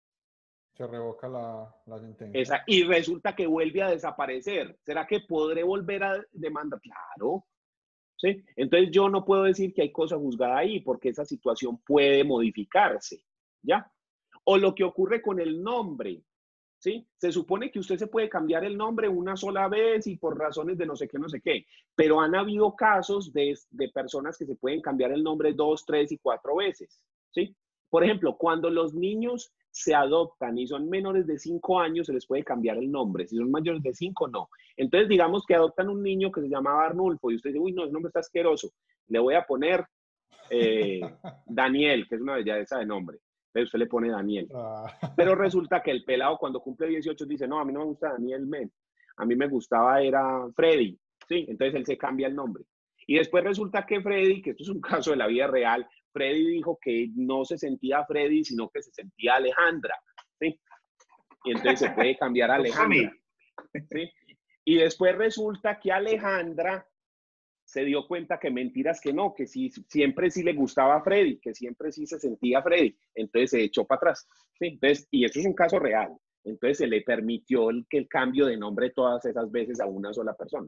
Se revoca la, la sentencia. Esa, y resulta que vuelve a desaparecer. ¿Será que podré volver a demandar? Claro. ¿Sí? Entonces yo no puedo decir que hay cosa juzgada ahí porque esa situación puede modificarse, ¿ya? O lo que ocurre con el nombre, ¿sí? Se supone que usted se puede cambiar el nombre una sola vez y por razones de no sé qué, no sé qué, pero han habido casos de, de personas que se pueden cambiar el nombre dos, tres y cuatro veces, ¿sí? Por ejemplo, cuando los niños se adoptan y son menores de cinco años, se les puede cambiar el nombre. Si son mayores de cinco, no. Entonces, digamos que adoptan un niño que se llamaba Arnulfo y usted dice, uy, no, ese nombre está asqueroso. Le voy a poner eh, Daniel, que es una belleza de nombre. Entonces usted le pone Daniel. Pero resulta que el pelado cuando cumple dieciocho dice, no, a mí no me gusta Daniel, men. A mí me gustaba, era Freddy. ¿Sí? Entonces él se cambia el nombre. Y después resulta que Freddy, que esto es un caso de la vida real, Freddy dijo que no se sentía Freddy, sino que se sentía Alejandra, ¿sí? Y entonces se puede cambiar a Alejandra, ¿sí? Y después resulta que Alejandra se dio cuenta que mentiras que no, que sí, siempre sí le gustaba a Freddy, que siempre sí se sentía Freddy, entonces se echó para atrás, ¿sí? Entonces, y eso es un caso real, entonces se le permitió el, que el cambio de nombre todas esas veces a una sola persona.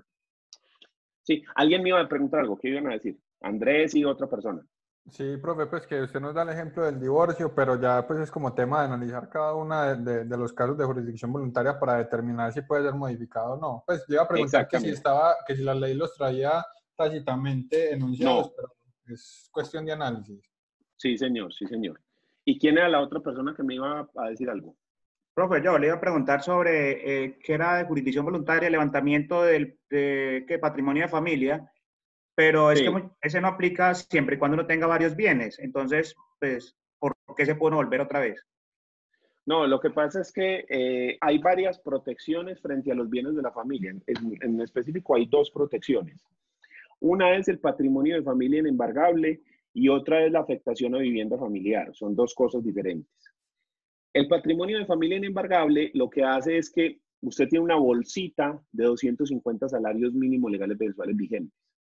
Sí, alguien me iba a preguntar algo, ¿qué iban a decir? Andrés y otra persona. Sí, profe, pues que usted nos da el ejemplo del divorcio, pero ya pues es como tema de analizar cada uno de, de, de los casos de jurisdicción voluntaria para determinar si puede ser modificado o no. Pues yo iba a preguntar que si estaba, que si la ley los traía tácitamente enunciados, no, pero es cuestión de análisis. Sí, señor, sí, señor. ¿Y quién era la otra persona que me iba a decir algo? Profe, yo le iba a preguntar sobre eh, qué era de jurisdicción voluntaria, levantamiento del de, ¿qué? Patrimonio de familia. Pero es sí. que ese no aplica siempre y cuando uno tenga varios bienes. Entonces, pues, ¿por qué se puede volver otra vez? No, lo que pasa es que eh, hay varias protecciones frente a los bienes de la familia. En, en específico hay dos protecciones. Una es el patrimonio de familia inembargable y otra es la afectación a vivienda familiar. Son dos cosas diferentes. El patrimonio de familia inembargable lo que hace es que usted tiene una bolsita de doscientos cincuenta salarios mínimos legales mensuales vigentes.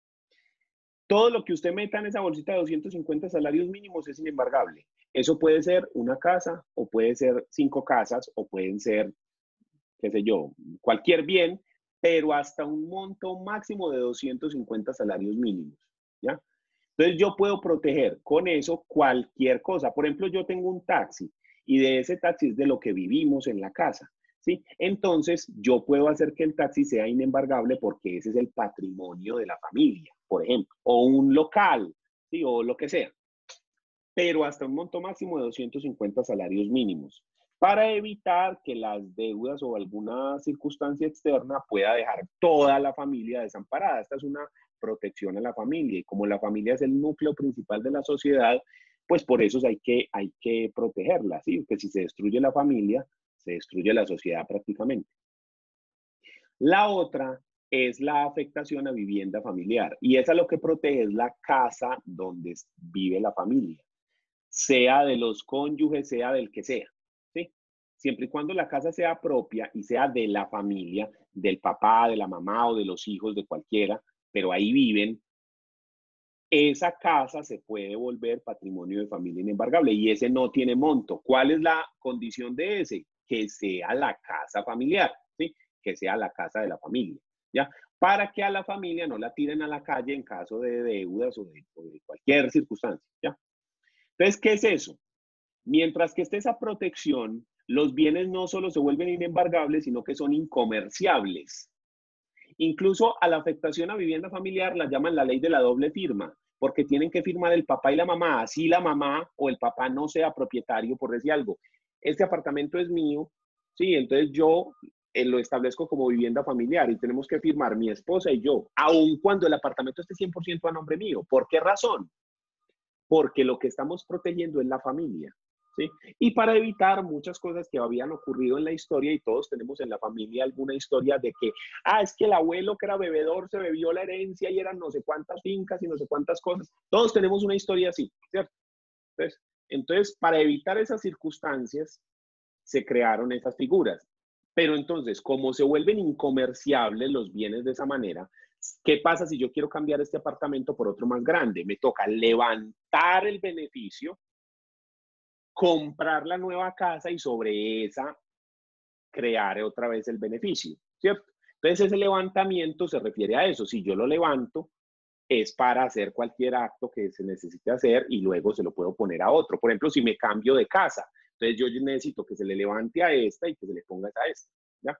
Todo lo que usted meta en esa bolsita de doscientos cincuenta salarios mínimos es inembargable. Eso puede ser una casa, o puede ser cinco casas, o pueden ser, qué sé yo, cualquier bien, pero hasta un monto máximo de doscientos cincuenta salarios mínimos, ¿ya? Entonces yo puedo proteger con eso cualquier cosa. Por ejemplo, yo tengo un taxi, y de ese taxi es de lo que vivimos en la casa, ¿sí? Entonces yo puedo hacer que el taxi sea inembargable porque ese es el patrimonio de la familia, por ejemplo, o un local, ¿sí? O lo que sea, pero hasta un monto máximo de doscientos cincuenta salarios mínimos, para evitar que las deudas o alguna circunstancia externa pueda dejar toda la familia desamparada. Esta es una protección a la familia, y como la familia es el núcleo principal de la sociedad, pues por eso hay que, hay que protegerla, ¿sí? Porque si se destruye la familia, se destruye la sociedad prácticamente. La otra es la afectación a vivienda familiar, y esa lo que protege es la casa donde vive la familia, sea de los cónyuges, sea del que sea, ¿sí? Siempre y cuando la casa sea propia y sea de la familia, del papá, de la mamá o de los hijos, de cualquiera, pero ahí viven, esa casa se puede volver patrimonio de familia inembargable y ese no tiene monto. ¿Cuál es la condición de ese? Que sea la casa familiar, ¿sí? Que sea la casa de la familia, ¿ya? Para que a la familia no la tiren a la calle en caso de deudas o de, o de cualquier circunstancia, ¿ya? Entonces, ¿qué es eso? Mientras que esté esa protección, los bienes no solo se vuelven inembargables, sino que son incomerciables. Incluso a la afectación a vivienda familiar la llaman la ley de la doble firma, porque tienen que firmar el papá y la mamá, así la mamá o el papá no sea propietario, por decir algo. Este apartamento es mío, sí, entonces yo eh, lo establezco como vivienda familiar y tenemos que firmar mi esposa y yo, aun cuando el apartamento esté cien por ciento a nombre mío. ¿Por qué razón? Porque lo que estamos protegiendo es la familia, ¿sí? Y para evitar muchas cosas que habían ocurrido en la historia, y todos tenemos en la familia alguna historia de que, ah, es que el abuelo que era bebedor se bebió la herencia y eran no sé cuántas fincas y no sé cuántas cosas. Todos tenemos una historia así, ¿cierto? Entonces, entonces para evitar esas circunstancias, se crearon esas figuras. Pero entonces, como se vuelven incomerciables los bienes de esa manera, ¿qué pasa si yo quiero cambiar este apartamento por otro más grande? Me toca levantar el beneficio, comprar la nueva casa y sobre esa crear otra vez el beneficio, ¿cierto? Entonces ese levantamiento se refiere a eso. Si yo lo levanto, es para hacer cualquier acto que se necesite hacer y luego se lo puedo poner a otro. Por ejemplo, si me cambio de casa, entonces yo necesito que se le levante a esta y que se le ponga a esta, ¿ya?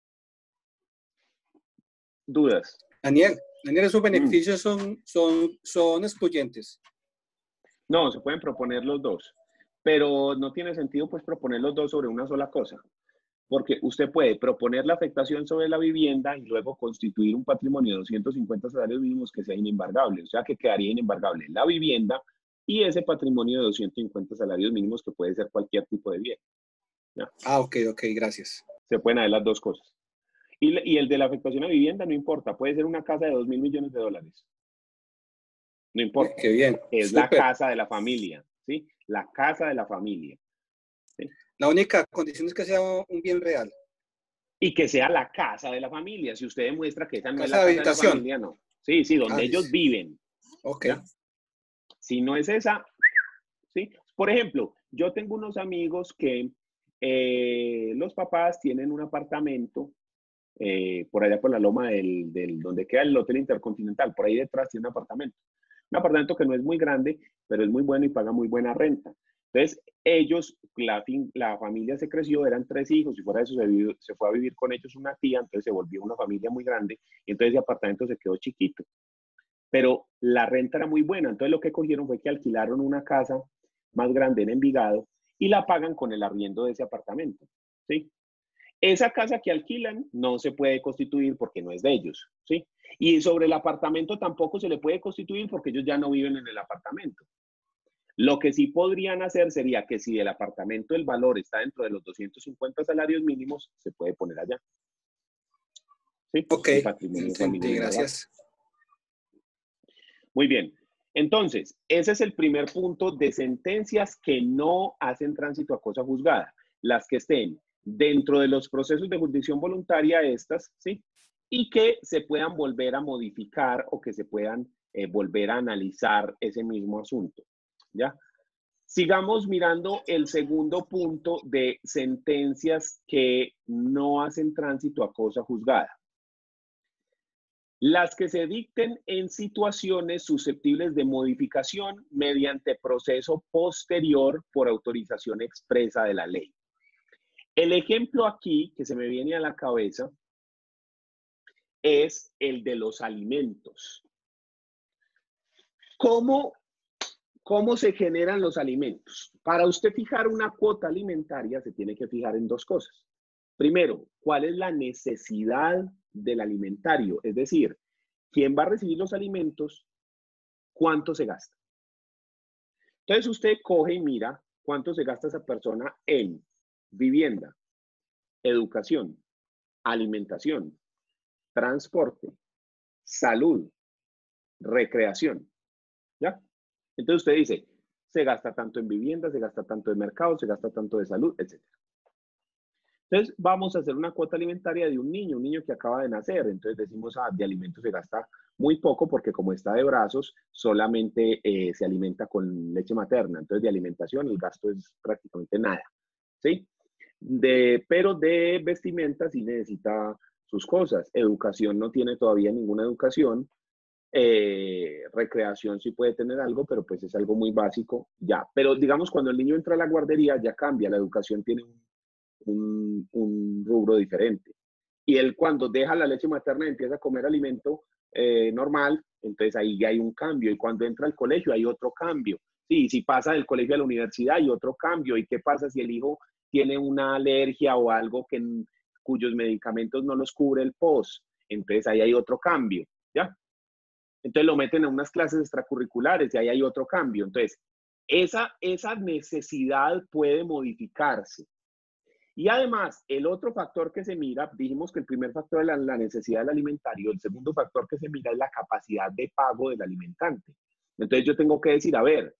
¿Dudas? Daniel, Daniel, esos beneficios mm. son, son, son excluyentes. No, se pueden proponer los dos, pero no tiene sentido pues proponer los dos sobre una sola cosa, porque usted puede proponer la afectación sobre la vivienda y luego constituir un patrimonio de doscientos cincuenta salarios mínimos que sea inembargable, o sea que quedaría inembargable la vivienda y ese patrimonio de doscientos cincuenta salarios mínimos que puede ser cualquier tipo de bien, ¿ya? Ah, ok, ok, gracias. Se pueden hacer las dos cosas. Y, y el de la afectación a vivienda no importa, puede ser una casa de dos mil millones de dólares. No importa. Qué bien. Es Super. La casa de la familia, ¿sí? La casa de la familia. ¿Sí? La única condición es que sea un bien real. Y que sea la casa de la familia. Si usted demuestra que esa no es la casa de la familia, no. Sí, sí, donde ah, ellos sí. viven. Ok. ¿Ya? Si no es esa, ¿sí? Por ejemplo, yo tengo unos amigos que eh, los papás tienen un apartamento eh, por allá por la loma del, del, donde queda el Hotel Intercontinental. Por ahí detrás tiene un apartamento. Un apartamento que no es muy grande, pero es muy bueno y paga muy buena renta. Entonces, ellos, la, la familia se creció, eran tres hijos, y fuera de eso se, vivió, se fue a vivir con ellos una tía, entonces se volvió una familia muy grande, y entonces ese apartamento se quedó chiquito. Pero la renta era muy buena, entonces lo que cogieron fue que alquilaron una casa más grande en Envigado, y la pagan con el arriendo de ese apartamento, ¿sí? Esa casa que alquilan no se puede constituir porque no es de ellos, ¿sí? Y sobre el apartamento tampoco se le puede constituir porque ellos ya no viven en el apartamento. Lo que sí podrían hacer sería que si el apartamento, el valor está dentro de los doscientos cincuenta salarios mínimos, se puede poner allá. ¿Sí? Ok, Patrimonio entendí, gracias. Muy bien. Entonces, ese es el primer punto de sentencias que no hacen tránsito a cosa juzgada. Las que estén dentro de los procesos de jurisdicción voluntaria, estas, ¿sí? Y que se puedan volver a modificar o que se puedan eh, volver a analizar ese mismo asunto. ¿Ya? Sigamos mirando el segundo punto de sentencias que no hacen tránsito a cosa juzgada. Las que se dicten en situaciones susceptibles de modificación mediante proceso posterior por autorización expresa de la ley. El ejemplo aquí que se me viene a la cabeza es el de los alimentos. ¿Cómo, cómo se generan los alimentos? Para usted fijar una cuota alimentaria se tiene que fijar en dos cosas. Primero, ¿cuál es la necesidad del alimentario? Es decir, ¿quién va a recibir los alimentos? ¿Cuánto se gasta? Entonces usted coge y mira cuánto se gasta esa persona en vivienda, educación, alimentación, transporte, salud, recreación. ¿Ya? Entonces usted dice, se gasta tanto en vivienda, se gasta tanto de mercado, se gasta tanto de salud, etcétera. Entonces, vamos a hacer una cuota alimentaria de un niño, un niño que acaba de nacer. Entonces decimos, ah, de alimentos se gasta muy poco porque como está de brazos, solamente eh, se alimenta con leche materna. Entonces, de alimentación el gasto es prácticamente nada, ¿sí? De, pero de vestimenta sí necesita sus cosas. Educación no tiene todavía ninguna educación. Eh, recreación sí puede tener algo, pero pues es algo muy básico ya. Pero digamos, cuando el niño entra a la guardería ya cambia. La educación tiene un Un, un rubro diferente. Y él cuando deja la leche materna y empieza a comer alimento eh, normal, entonces ahí ya hay un cambio. Y cuando entra al colegio hay otro cambio. Sí, si pasa del colegio a la universidad hay otro cambio. ¿Y qué pasa si el hijo tiene una alergia o algo que, cuyos medicamentos no los cubre el P O S? Entonces ahí hay otro cambio, ¿ya? Entonces lo meten a unas clases extracurriculares y ahí hay otro cambio. Entonces, esa, esa necesidad puede modificarse. Y además, el otro factor que se mira, dijimos que el primer factor es la, la necesidad del alimentario, el segundo factor que se mira es la capacidad de pago del alimentante. Entonces yo tengo que decir, a ver,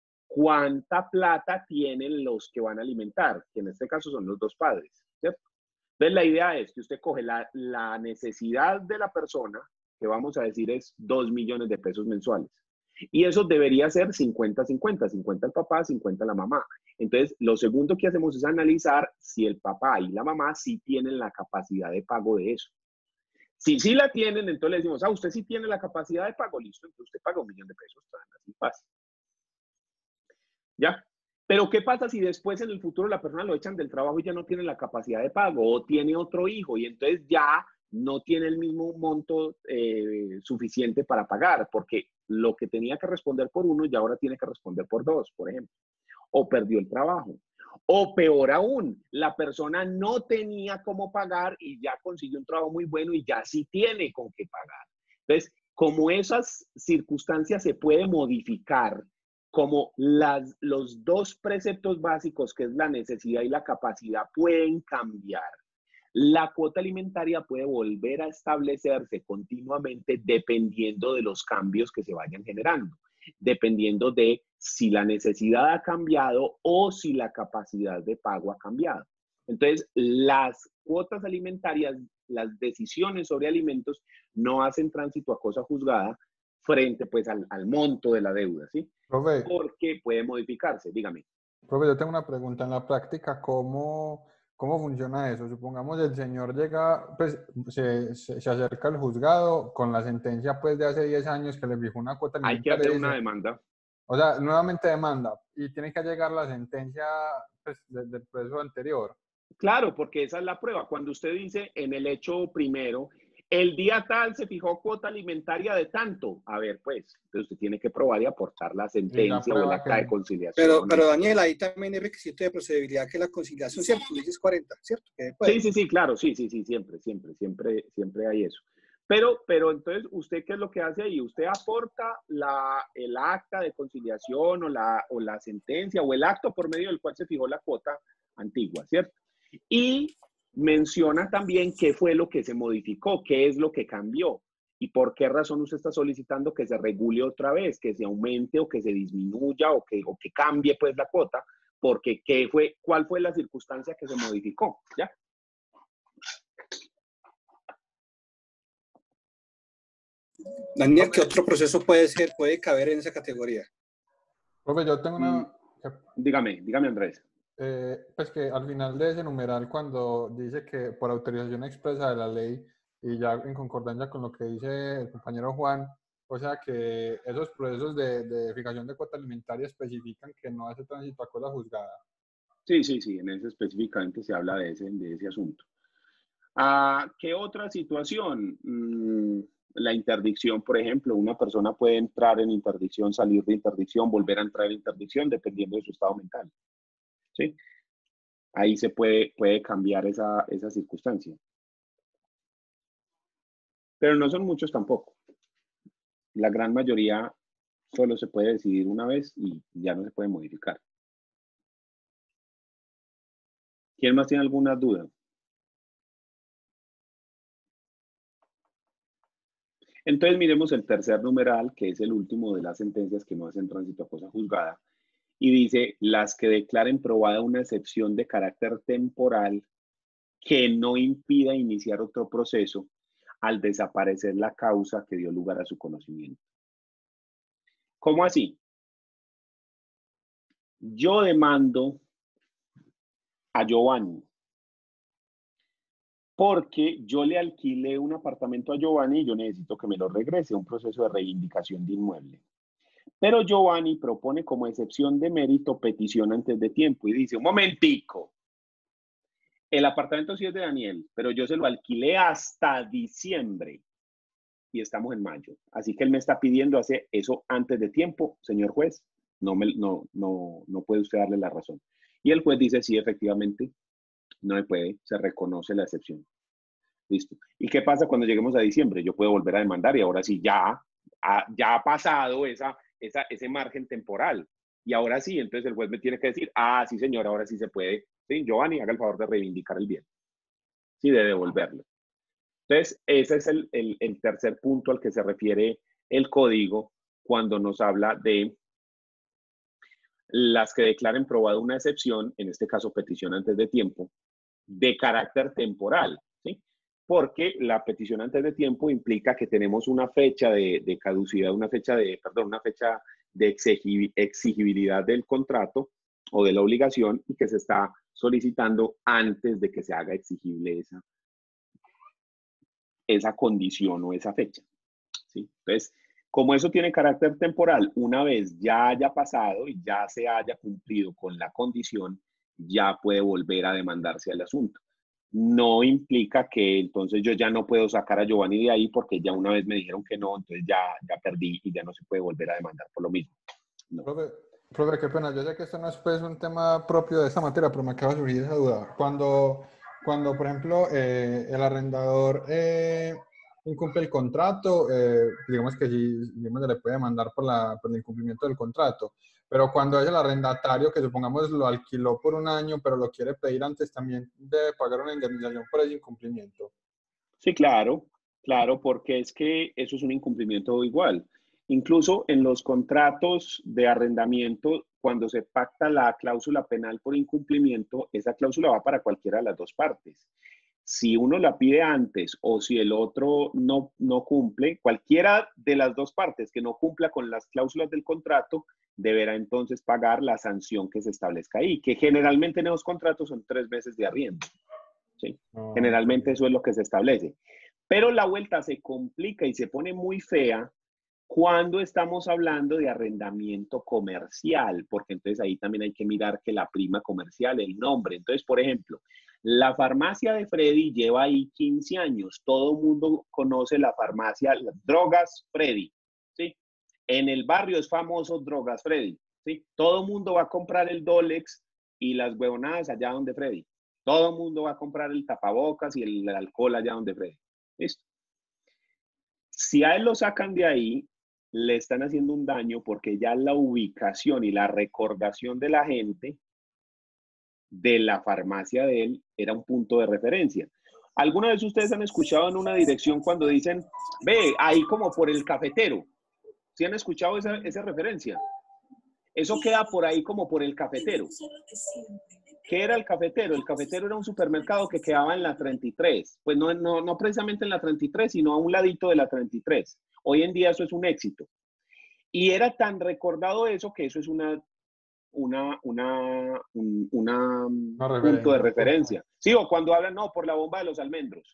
¿cuánta plata tienen los que van a alimentar? Que en este caso son los dos padres, ¿cierto? Entonces la idea es que usted coge la, la necesidad de la persona, que vamos a decir es dos millones de pesos mensuales. Y eso debería ser cincuenta cincuenta, cincuenta el papá, cincuenta la mamá. Entonces, lo segundo que hacemos es analizar si el papá y la mamá sí tienen la capacidad de pago de eso. Si sí la tienen, entonces le decimos, ah, usted sí tiene la capacidad de pago, listo, entonces usted paga un millón de pesos, así fácil. ¿Ya? Pero ¿qué pasa si después en el futuro la persona lo echan del trabajo y ya no tiene la capacidad de pago o tiene otro hijo y entonces ya no tiene el mismo monto eh, suficiente para pagar, porque lo que tenía que responder por uno ya ahora tiene que responder por dos, por ejemplo, o perdió el trabajo, o peor aún, la persona no tenía cómo pagar y ya consiguió un trabajo muy bueno y ya sí tiene con qué pagar. Entonces, como esas circunstancias se pueden modificar, como las, los dos preceptos básicos, que es la necesidad y la capacidad, pueden cambiar, la cuota alimentaria puede volver a establecerse continuamente dependiendo de los cambios que se vayan generando, dependiendo de si la necesidad ha cambiado o si la capacidad de pago ha cambiado. Entonces, las cuotas alimentarias, las decisiones sobre alimentos no hacen tránsito a cosa juzgada frente pues al, al monto de la deuda, ¿sí? Profe, porque puede modificarse, dígame. Profe, yo tengo una pregunta. En la práctica, ¿cómo, cómo funciona eso? Supongamos el señor llega, pues se, se, se acerca al juzgado con la sentencia pues de hace diez años que le fijó una cuota alimentaria. Hay que hacer una demanda. O sea, nuevamente demanda y tiene que llegar la sentencia pues, del, del proceso anterior. Claro, porque esa es la prueba. Cuando usted dice en el hecho primero, el día tal se fijó cuota alimentaria de tanto. A ver, pues, entonces usted tiene que probar y aportar la sentencia o el acta que... de conciliación. Pero, pero Daniel, ahí también hay requisito de procedibilidad que es la conciliación, ¿cierto? Leyes cuarenta, ¿cierto? Sí, sí, sí, claro, sí, sí, sí, siempre, siempre, siempre, siempre hay eso. Pero, pero entonces, ¿usted qué es lo que hace ahí? Usted aporta la, el acta de conciliación o la, o la sentencia o el acto por medio del cual se fijó la cuota antigua, ¿cierto? Y menciona también qué fue lo que se modificó, qué es lo que cambió y por qué razón usted está solicitando que se regule otra vez, que se aumente o que se disminuya o que, o que cambie pues la cuota, porque qué fue, cuál fue la circunstancia que se modificó, ¿ya? Daniel, ¿qué otro proceso puede ser, puede caber en esa categoría? Profe, yo tengo una... Mm, dígame, dígame Andrés. Eh, pues que al final de ese numeral, cuando dice que por autorización expresa de la ley y ya en concordancia con lo que dice el compañero Juan, o sea que esos procesos de, de fijación de cuota alimentaria especifican que no hace tránsito a cosa juzgada. Sí, sí, sí, en ese específicamente se habla de ese, de ese asunto. Ah, ¿qué otra situación? Mm, la interdicción, por ejemplo, una persona puede entrar en interdicción, salir de interdicción, volver a entrar en interdicción, dependiendo de su estado mental. ¿Sí? Ahí se puede, puede cambiar esa, esa circunstancia. Pero no son muchos tampoco. La gran mayoría solo se puede decidir una vez y ya no se puede modificar. ¿Quién más tiene alguna duda? Entonces miremos el tercer numeral, que es el último de las sentencias que no hacen tránsito a cosa juzgada, y dice, las que declaren probada una excepción de carácter temporal que no impida iniciar otro proceso al desaparecer la causa que dio lugar a su conocimiento. ¿Cómo así? Yo demando a Giovanni porque yo le alquilé un apartamento a Giovanni y yo necesito que me lo regrese, un proceso de reivindicación de inmueble. Pero Giovanni propone como excepción de mérito petición antes de tiempo y dice, un momentico, el apartamento sí es de Daniel, pero yo se lo alquilé hasta diciembre y estamos en mayo. Así que él me está pidiendo hacer eso antes de tiempo, señor juez, no, me, no, no, no puede usted darle la razón. Y el juez dice, sí, efectivamente, no me puede, se reconoce la excepción. Listo. ¿Y qué pasa cuando lleguemos a diciembre? Yo puedo volver a demandar y ahora sí, ya, ya ha pasado esa, esa, ese margen temporal. Y ahora sí, entonces el juez me tiene que decir, ah, sí, señor, ahora sí se puede. Sí, Giovanni, haga el favor de reivindicar el bien. Sí, de devolverlo. Entonces, ese es el, el, el tercer punto al que se refiere el código cuando nos habla de las que declaren probada una excepción, en este caso petición antes de tiempo, de carácter temporal, ¿sí? Porque la petición antes de tiempo implica que tenemos una fecha de, de caducidad, una fecha de, perdón, una fecha de exigibilidad del contrato o de la obligación y que se está solicitando antes de que se haga exigible esa, esa condición o esa fecha, ¿sí? Entonces, como eso tiene carácter temporal, una vez ya haya pasado y ya se haya cumplido con la condición, ya puede volver a demandarse el asunto. No implica que entonces yo ya no puedo sacar a Giovanni de ahí porque ya una vez me dijeron que no, entonces ya, ya perdí y ya no se puede volver a demandar por lo mismo. No. Profe, profe, qué pena. Yo sé que esto no es pues, un tema propio de esta materia, pero me acaba de surgir esa duda. Cuando, cuando por ejemplo, eh, el arrendador eh, incumple el contrato, eh, digamos que sí, digamos, se le puede demandar por, la, por el incumplimiento del contrato. Pero cuando es el arrendatario que supongamos lo alquiló por un año, pero lo quiere pedir antes, también debe pagar una indemnización por ese incumplimiento. Sí, claro, claro, porque es que eso es un incumplimiento igual. Incluso en los contratos de arrendamiento, cuando se pacta la cláusula penal por incumplimiento, esa cláusula va para cualquiera de las dos partes. Si uno la pide antes o si el otro no, no cumple, cualquiera de las dos partes que no cumpla con las cláusulas del contrato, deberá entonces pagar la sanción que se establezca ahí, que generalmente en esos contratos son tres meses de arriendo. ¿Sí? Oh, generalmente eso es lo que se establece. Pero la vuelta se complica y se pone muy fea cuando estamos hablando de arrendamiento comercial, porque entonces ahí también hay que mirar que la prima comercial, el nombre. Entonces, por ejemplo, la farmacia de Freddy lleva ahí quince años. Todo el mundo conoce la farmacia Drogas Freddy, ¿sí? En el barrio es famoso Drogas Freddy, ¿sí? Todo el mundo va a comprar el Dolex y las huevonadas allá donde Freddy. Todo el mundo va a comprar el tapabocas y el alcohol allá donde Freddy. ¿Listo? Si a él lo sacan de ahí, le están haciendo un daño porque ya la ubicación y la recordación de la gente de la farmacia de él era un punto de referencia. ¿Alguna vez ustedes han escuchado en una dirección cuando dicen, ve, ahí como por el cafetero? ¿Sí han escuchado esa, esa referencia? Eso queda por ahí como por el cafetero. ¿Qué era el cafetero? El cafetero era un supermercado que quedaba en la treinta y tres. Pues no, no, no precisamente en la treinta y tres, sino a un ladito de la treinta y tres. Hoy en día eso es un éxito. Y era tan recordado eso que eso es una, una, una, un una una punto de referencia. Sí, o cuando hablan, no, por la bomba de los almendros.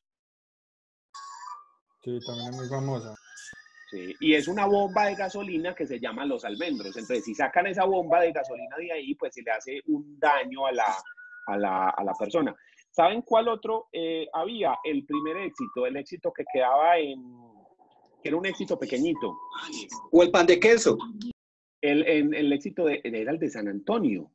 Sí, también es muy famosa. Sí, y es una bomba de gasolina que se llama Los Almendros. Entonces, si sacan esa bomba de gasolina de ahí, pues se le hace un daño a la, a la, a la persona. ¿Saben cuál otro eh, había? El primer éxito, el éxito que quedaba en... que era un éxito pequeñito. O el pan de queso. El, el, el éxito de, era el de San Antonio.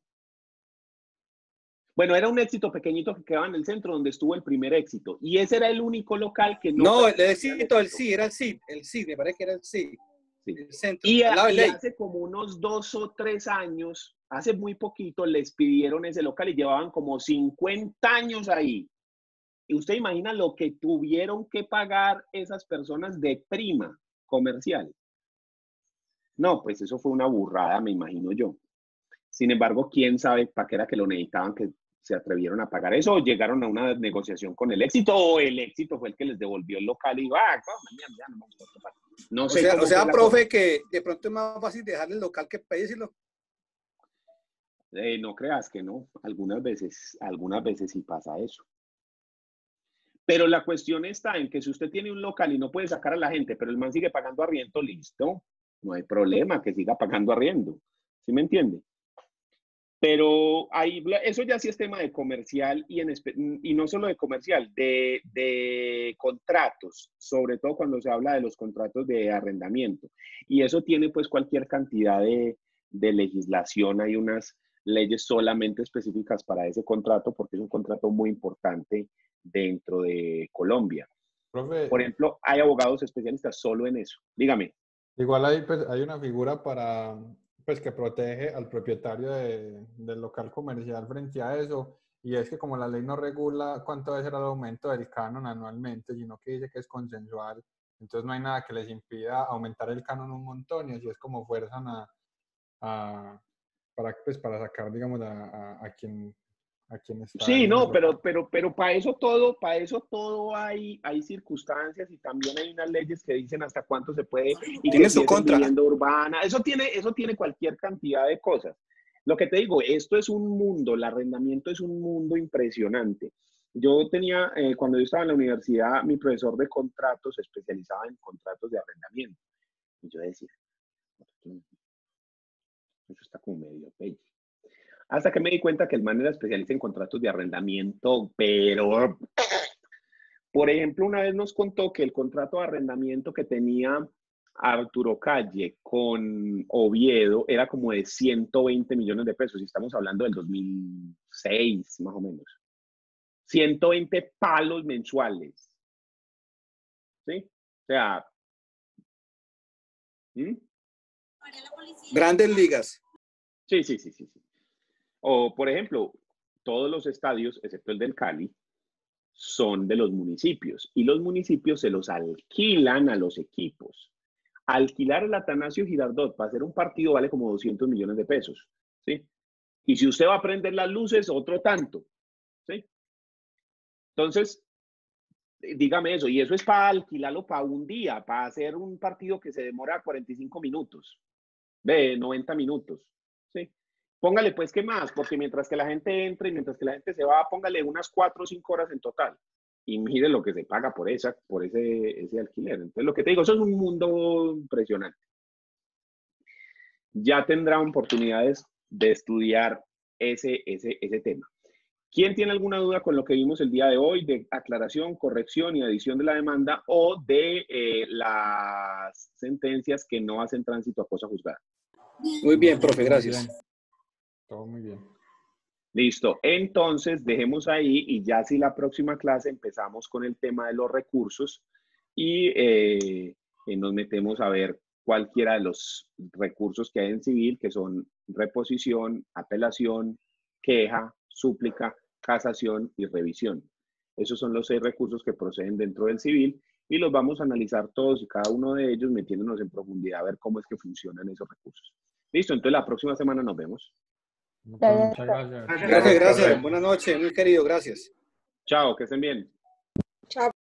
Bueno, era un éxito pequeñito que quedaba en el centro donde estuvo el primer éxito. Y ese era el único local que no... No, el éxito, el sí, era el sí, el sí, me parece que era el sí. Sí. El centro, y, a, y hace como unos dos o tres años, hace muy poquito, les pidieron ese local y llevaban como cincuenta años ahí. Y usted imagina lo que tuvieron que pagar esas personas de prima comercial. No, pues eso fue una burrada, me imagino yo. Sin embargo, quién sabe para qué era que lo necesitaban, que se atrevieron a pagar eso, o llegaron a una negociación con el éxito, o el éxito fue el que les devolvió el local y va, ah, ya, ya no vamos a topar. No sé o sea, cómo o sea fue profe, que de pronto es más fácil dejarle el local que pedírselo. Eh, no creas que no, algunas veces, algunas veces sí pasa eso. Pero la cuestión está en que si usted tiene un local y no puede sacar a la gente, pero el man sigue pagando arriendo, listo, no hay problema que siga pagando arriendo. ¿Sí me entiende? Pero ahí, eso ya sí es tema de comercial y, en, y no solo de comercial, de, de contratos, sobre todo cuando se habla de los contratos de arrendamiento. Y eso tiene pues cualquier cantidad de, de legislación, hay unas leyes solamente específicas para ese contrato porque es un contrato muy importante dentro de Colombia. Profe, por ejemplo, hay abogados especialistas solo en eso. Dígame. Igual hay, pues, hay una figura para, pues, que protege al propietario de, del local comercial frente a eso, y es que como la ley no regula cuánto debe ser el aumento del canon anualmente, sino que dice que es consensual, entonces no hay nada que les impida aumentar el canon un montón, y así es como fuerzan a, a para, pues, para sacar, digamos, a, a, a quien... a quien está. Sí, no, pero, pero, pero para eso todo, para eso todo hay, hay circunstancias y también hay unas leyes que dicen hasta cuánto se puede y tiene que su si contra. Es vivienda urbana, eso tiene, eso tiene cualquier cantidad de cosas. Lo que te digo, esto es un mundo, el arrendamiento es un mundo impresionante. Yo tenía, eh, cuando yo estaba en la universidad, mi profesor de contratos se especializaba en contratos de arrendamiento. Y yo decía, eso está como medio pelle. Hasta que me di cuenta que el man era especialista en contratos de arrendamiento, pero, por ejemplo, una vez nos contó que el contrato de arrendamiento que tenía Arturo Calle con Oviedo era como de ciento veinte millones de pesos, y estamos hablando del dos mil seis, más o menos. ciento veinte palos mensuales. ¿Sí? O sea... ¿hmm? Grandes ligas. Sí, sí, sí, sí, sí. O, por ejemplo, todos los estadios, excepto el del Cali, son de los municipios y los municipios se los alquilan a los equipos. Alquilar el Atanasio Girardot para hacer un partido vale como doscientos millones de pesos, ¿sí? Y si usted va a prender las luces, otro tanto, ¿sí? Entonces, dígame eso, y eso es para alquilarlo para un día, para hacer un partido que se demora cuarenta y cinco minutos, de noventa minutos, ¿sí? Póngale pues qué más, porque mientras que la gente entra y mientras que la gente se va, póngale unas cuatro o cinco horas en total. Y mire lo que se paga por, esa, por ese, ese alquiler. Entonces, lo que te digo, eso es un mundo impresionante. Ya tendrán oportunidades de estudiar ese, ese, ese tema. ¿Quién tiene alguna duda con lo que vimos el día de hoy de aclaración, corrección y adición de la demanda o de eh, las sentencias que no hacen tránsito a cosa juzgada? Muy bien, profe, gracias. Bien. Todo muy bien. Listo, entonces dejemos ahí y ya si la próxima clase empezamos con el tema de los recursos y eh, eh, nos metemos a ver cualquiera de los recursos que hay en civil, que son reposición, apelación, queja, súplica, casación y revisión. Esos son los seis recursos que proceden dentro del civil y los vamos a analizar todos y cada uno de ellos metiéndonos en profundidad a ver cómo es que funcionan esos recursos. Listo, entonces la próxima semana nos vemos. Muchas gracias. Gracias, gracias. Buenas noches, muy querido, gracias. Chao, que estén bien.